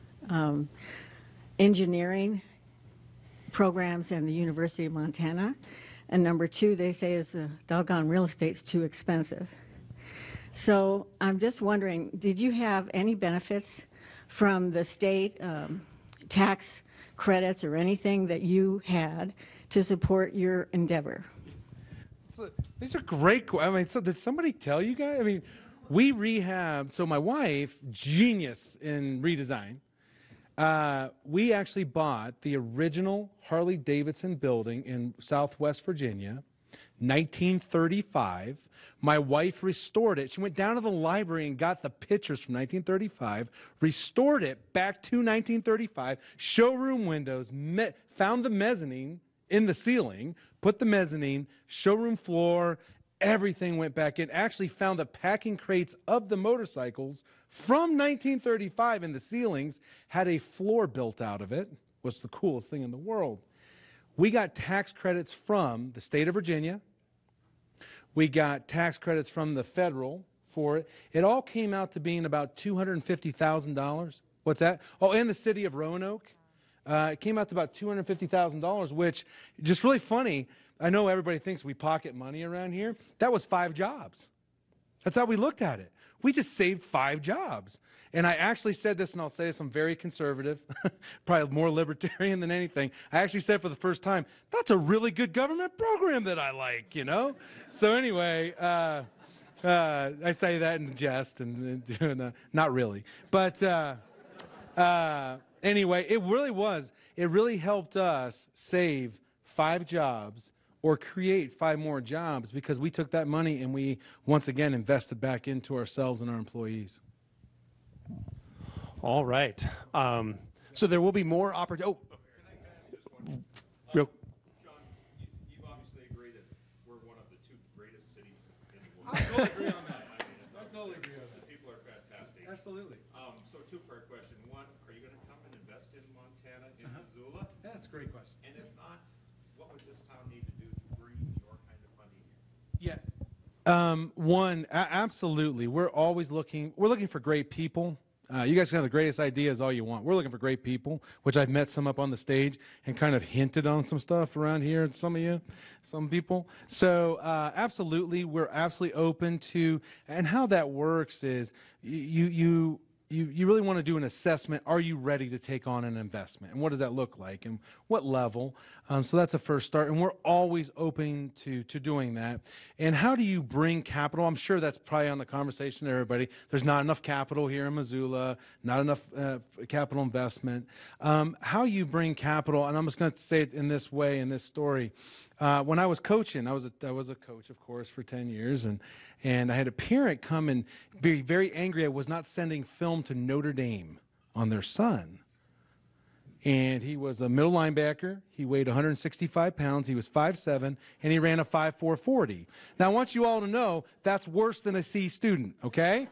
[SPEAKER 7] engineering programs in the University of Montana. And number two, they say is the doggone real estate's too expensive. So I'm just wondering, did you have any benefits from the state tax credits or anything that you had to support your endeavor?
[SPEAKER 8] So, these are great. I mean, so did somebody tell you guys? I mean, we rehabbed. So my wife, genius in redesign, we actually bought the original Harley-Davidson building in Southwest Virginia, 1935. My wife restored it. She went down to the library and got the pictures from 1935, restored it back to 1935, showroom windows, found the mezzanine in the ceiling, put the mezzanine, showroom floor, everything went back in. Actually found the packing crates of the motorcycles from 1935 in the ceilings, had a floor built out of it. Was the coolest thing in the world. We got tax credits from the state of Virginia. We got tax credits from the federal for it. It all came out to being about $250,000. What's that? Oh, and the city of Roanoke. It came out to about $250,000, which just really funny. I know everybody thinks we pocket money around here. That was 5 jobs. That's how we looked at it. We just saved 5 jobs. And I actually said this, and I'll say this, I'm very conservative, probably more libertarian than anything. I actually said for the first time, that's a really good government program that I like, you know? So anyway, I say that in jest, and not really. But anyway, it really was. It really helped us save 5 jobs or create 5 more jobs because we took that money and we, once again, invested back into ourselves and our employees.
[SPEAKER 1] All right. So there will be more opportunity. Oh, real.
[SPEAKER 13] John, you obviously agree that we're one of the 2 greatest cities in the world.
[SPEAKER 8] I totally agree on that.
[SPEAKER 13] I totally agree on that. The people are fantastic.
[SPEAKER 8] Absolutely.
[SPEAKER 13] So 2-part question. 1, are you going to come and invest in Montana, in Missoula?
[SPEAKER 8] Yeah, that's a great question.
[SPEAKER 13] And if not, what would this town need to do to bring your kind of money here?
[SPEAKER 8] Yeah. Absolutely. We're always looking. We're looking for great people. You guys can have the greatest ideas all you want. We're looking for great people, which I've met some up on the stage and kind of hinted on some stuff around here. Some people. So absolutely, we're absolutely open to. And how that works is you really want to do an assessment. Are you ready to take on an investment? And what does that look like? And what level? So that's a first start. And we're always open to doing that. And how do you bring capital? I'm sure that's probably on the conversation to everybody. There's not enough capital here in Missoula, not enough capital investment. How you bring capital, and I'm just going to say it in this way, in this story. When I was coaching, I was a coach, of course, for 10 years, and I had a parent come and be very angry I was not sending film to Notre Dame on their son. And he was a middle linebacker. He weighed 165 pounds. He was 5'7", and he ran a 5'4" 40. Now, I want you all to know that's worse than a C student, okay?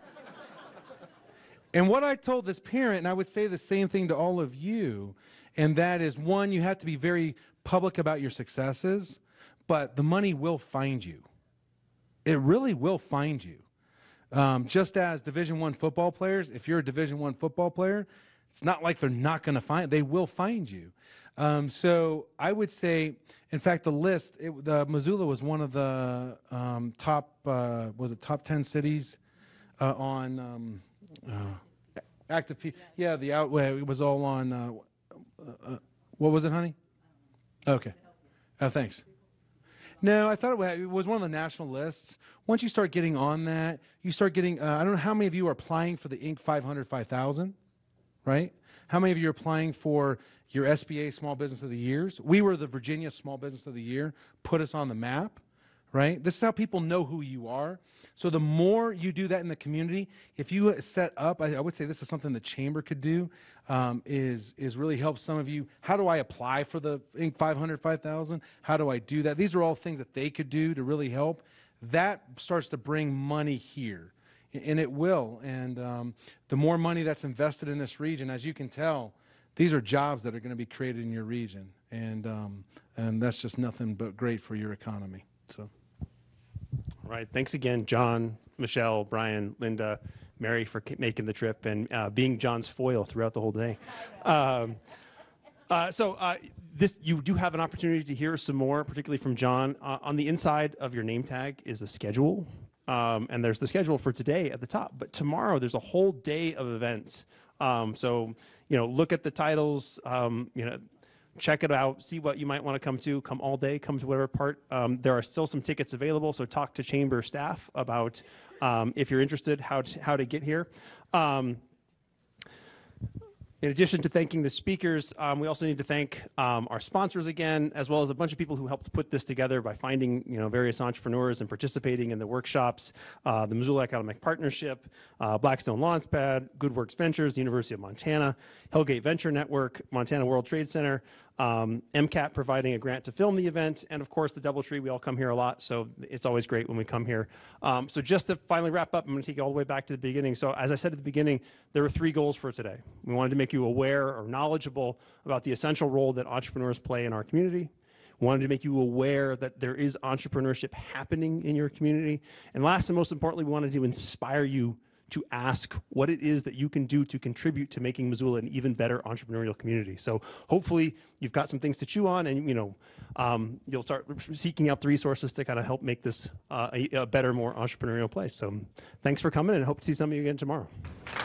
[SPEAKER 8] And what I told this parent, and I would say the same thing to all of you, and that is, 1, you have to be very public about your successes, but the money will find you. It really will find you. Just as Division I football players, if you're a Division I football player, it's not like they're not going to find, they will find you. So I would say, in fact, the list, Missoula was one of the top 10 cities on Active people. Yeah, the out. It was all on. What was it, honey? Okay. Oh, thanks. No, I thought it was one of the national lists. Once you start getting on that, you start getting. I don't know how many of you are applying for the Inc. 500, 5,000, right? How many of you are applying for your SBA Small Business of the Years? We were the Virginia Small Business of the Year. Put us on the map, right? This is how people know who you are. So the more you do that in the community, if you set up, I would say this is something the chamber could do, is really help some of you. How do I apply for the Inc. 500, 5,000? How do I do that? These are all things that they could do to really help. That starts to bring money here, and it will. And the more money that's invested in this region, as you can tell, these are jobs that are going to be created in your region, and that's just nothing but great for your economy. So.
[SPEAKER 1] All right. Thanks again, John, Michelle, Brian, Linda, Mary, for making the trip and being John's foil throughout the whole day. This you do have an opportunity to hear some more, particularly from John. On the inside of your name tag is a schedule, and there's the schedule for today at the top. But tomorrow there's a whole day of events. Look at the titles. Check it out, see what you might want to come to. Come all day, come to whatever part. There are still some tickets available, so talk to chamber staff about if you're interested, how to get here. In addition to thanking the speakers, we also need to thank our sponsors again, as well as a bunch of people who helped put this together by finding various entrepreneurs and participating in the workshops. The Missoula Economic Partnership, Blackstone Launchpad, Good Works Ventures, the University of Montana, Hellgate Venture Network, Montana World Trade Center, MCAT providing a grant to film the event, and of course the Doubletree. We all come here a lot, so it's always great when we come here. So just to finally wrap up, I'm going to take you all the way back to the beginning. So as I said at the beginning, there were 3 goals for today. We wanted to make you aware or knowledgeable about the essential role that entrepreneurs play in our community. We wanted to make you aware that there is entrepreneurship happening in your community. And last and most importantly, we wanted to inspire you to ask what it is that you can do to contribute to making Missoula an even better entrepreneurial community. So hopefully you've got some things to chew on, and you'll start seeking out the resources to kind of help make this a better, more entrepreneurial place. So thanks for coming, and hope to see some of you again tomorrow.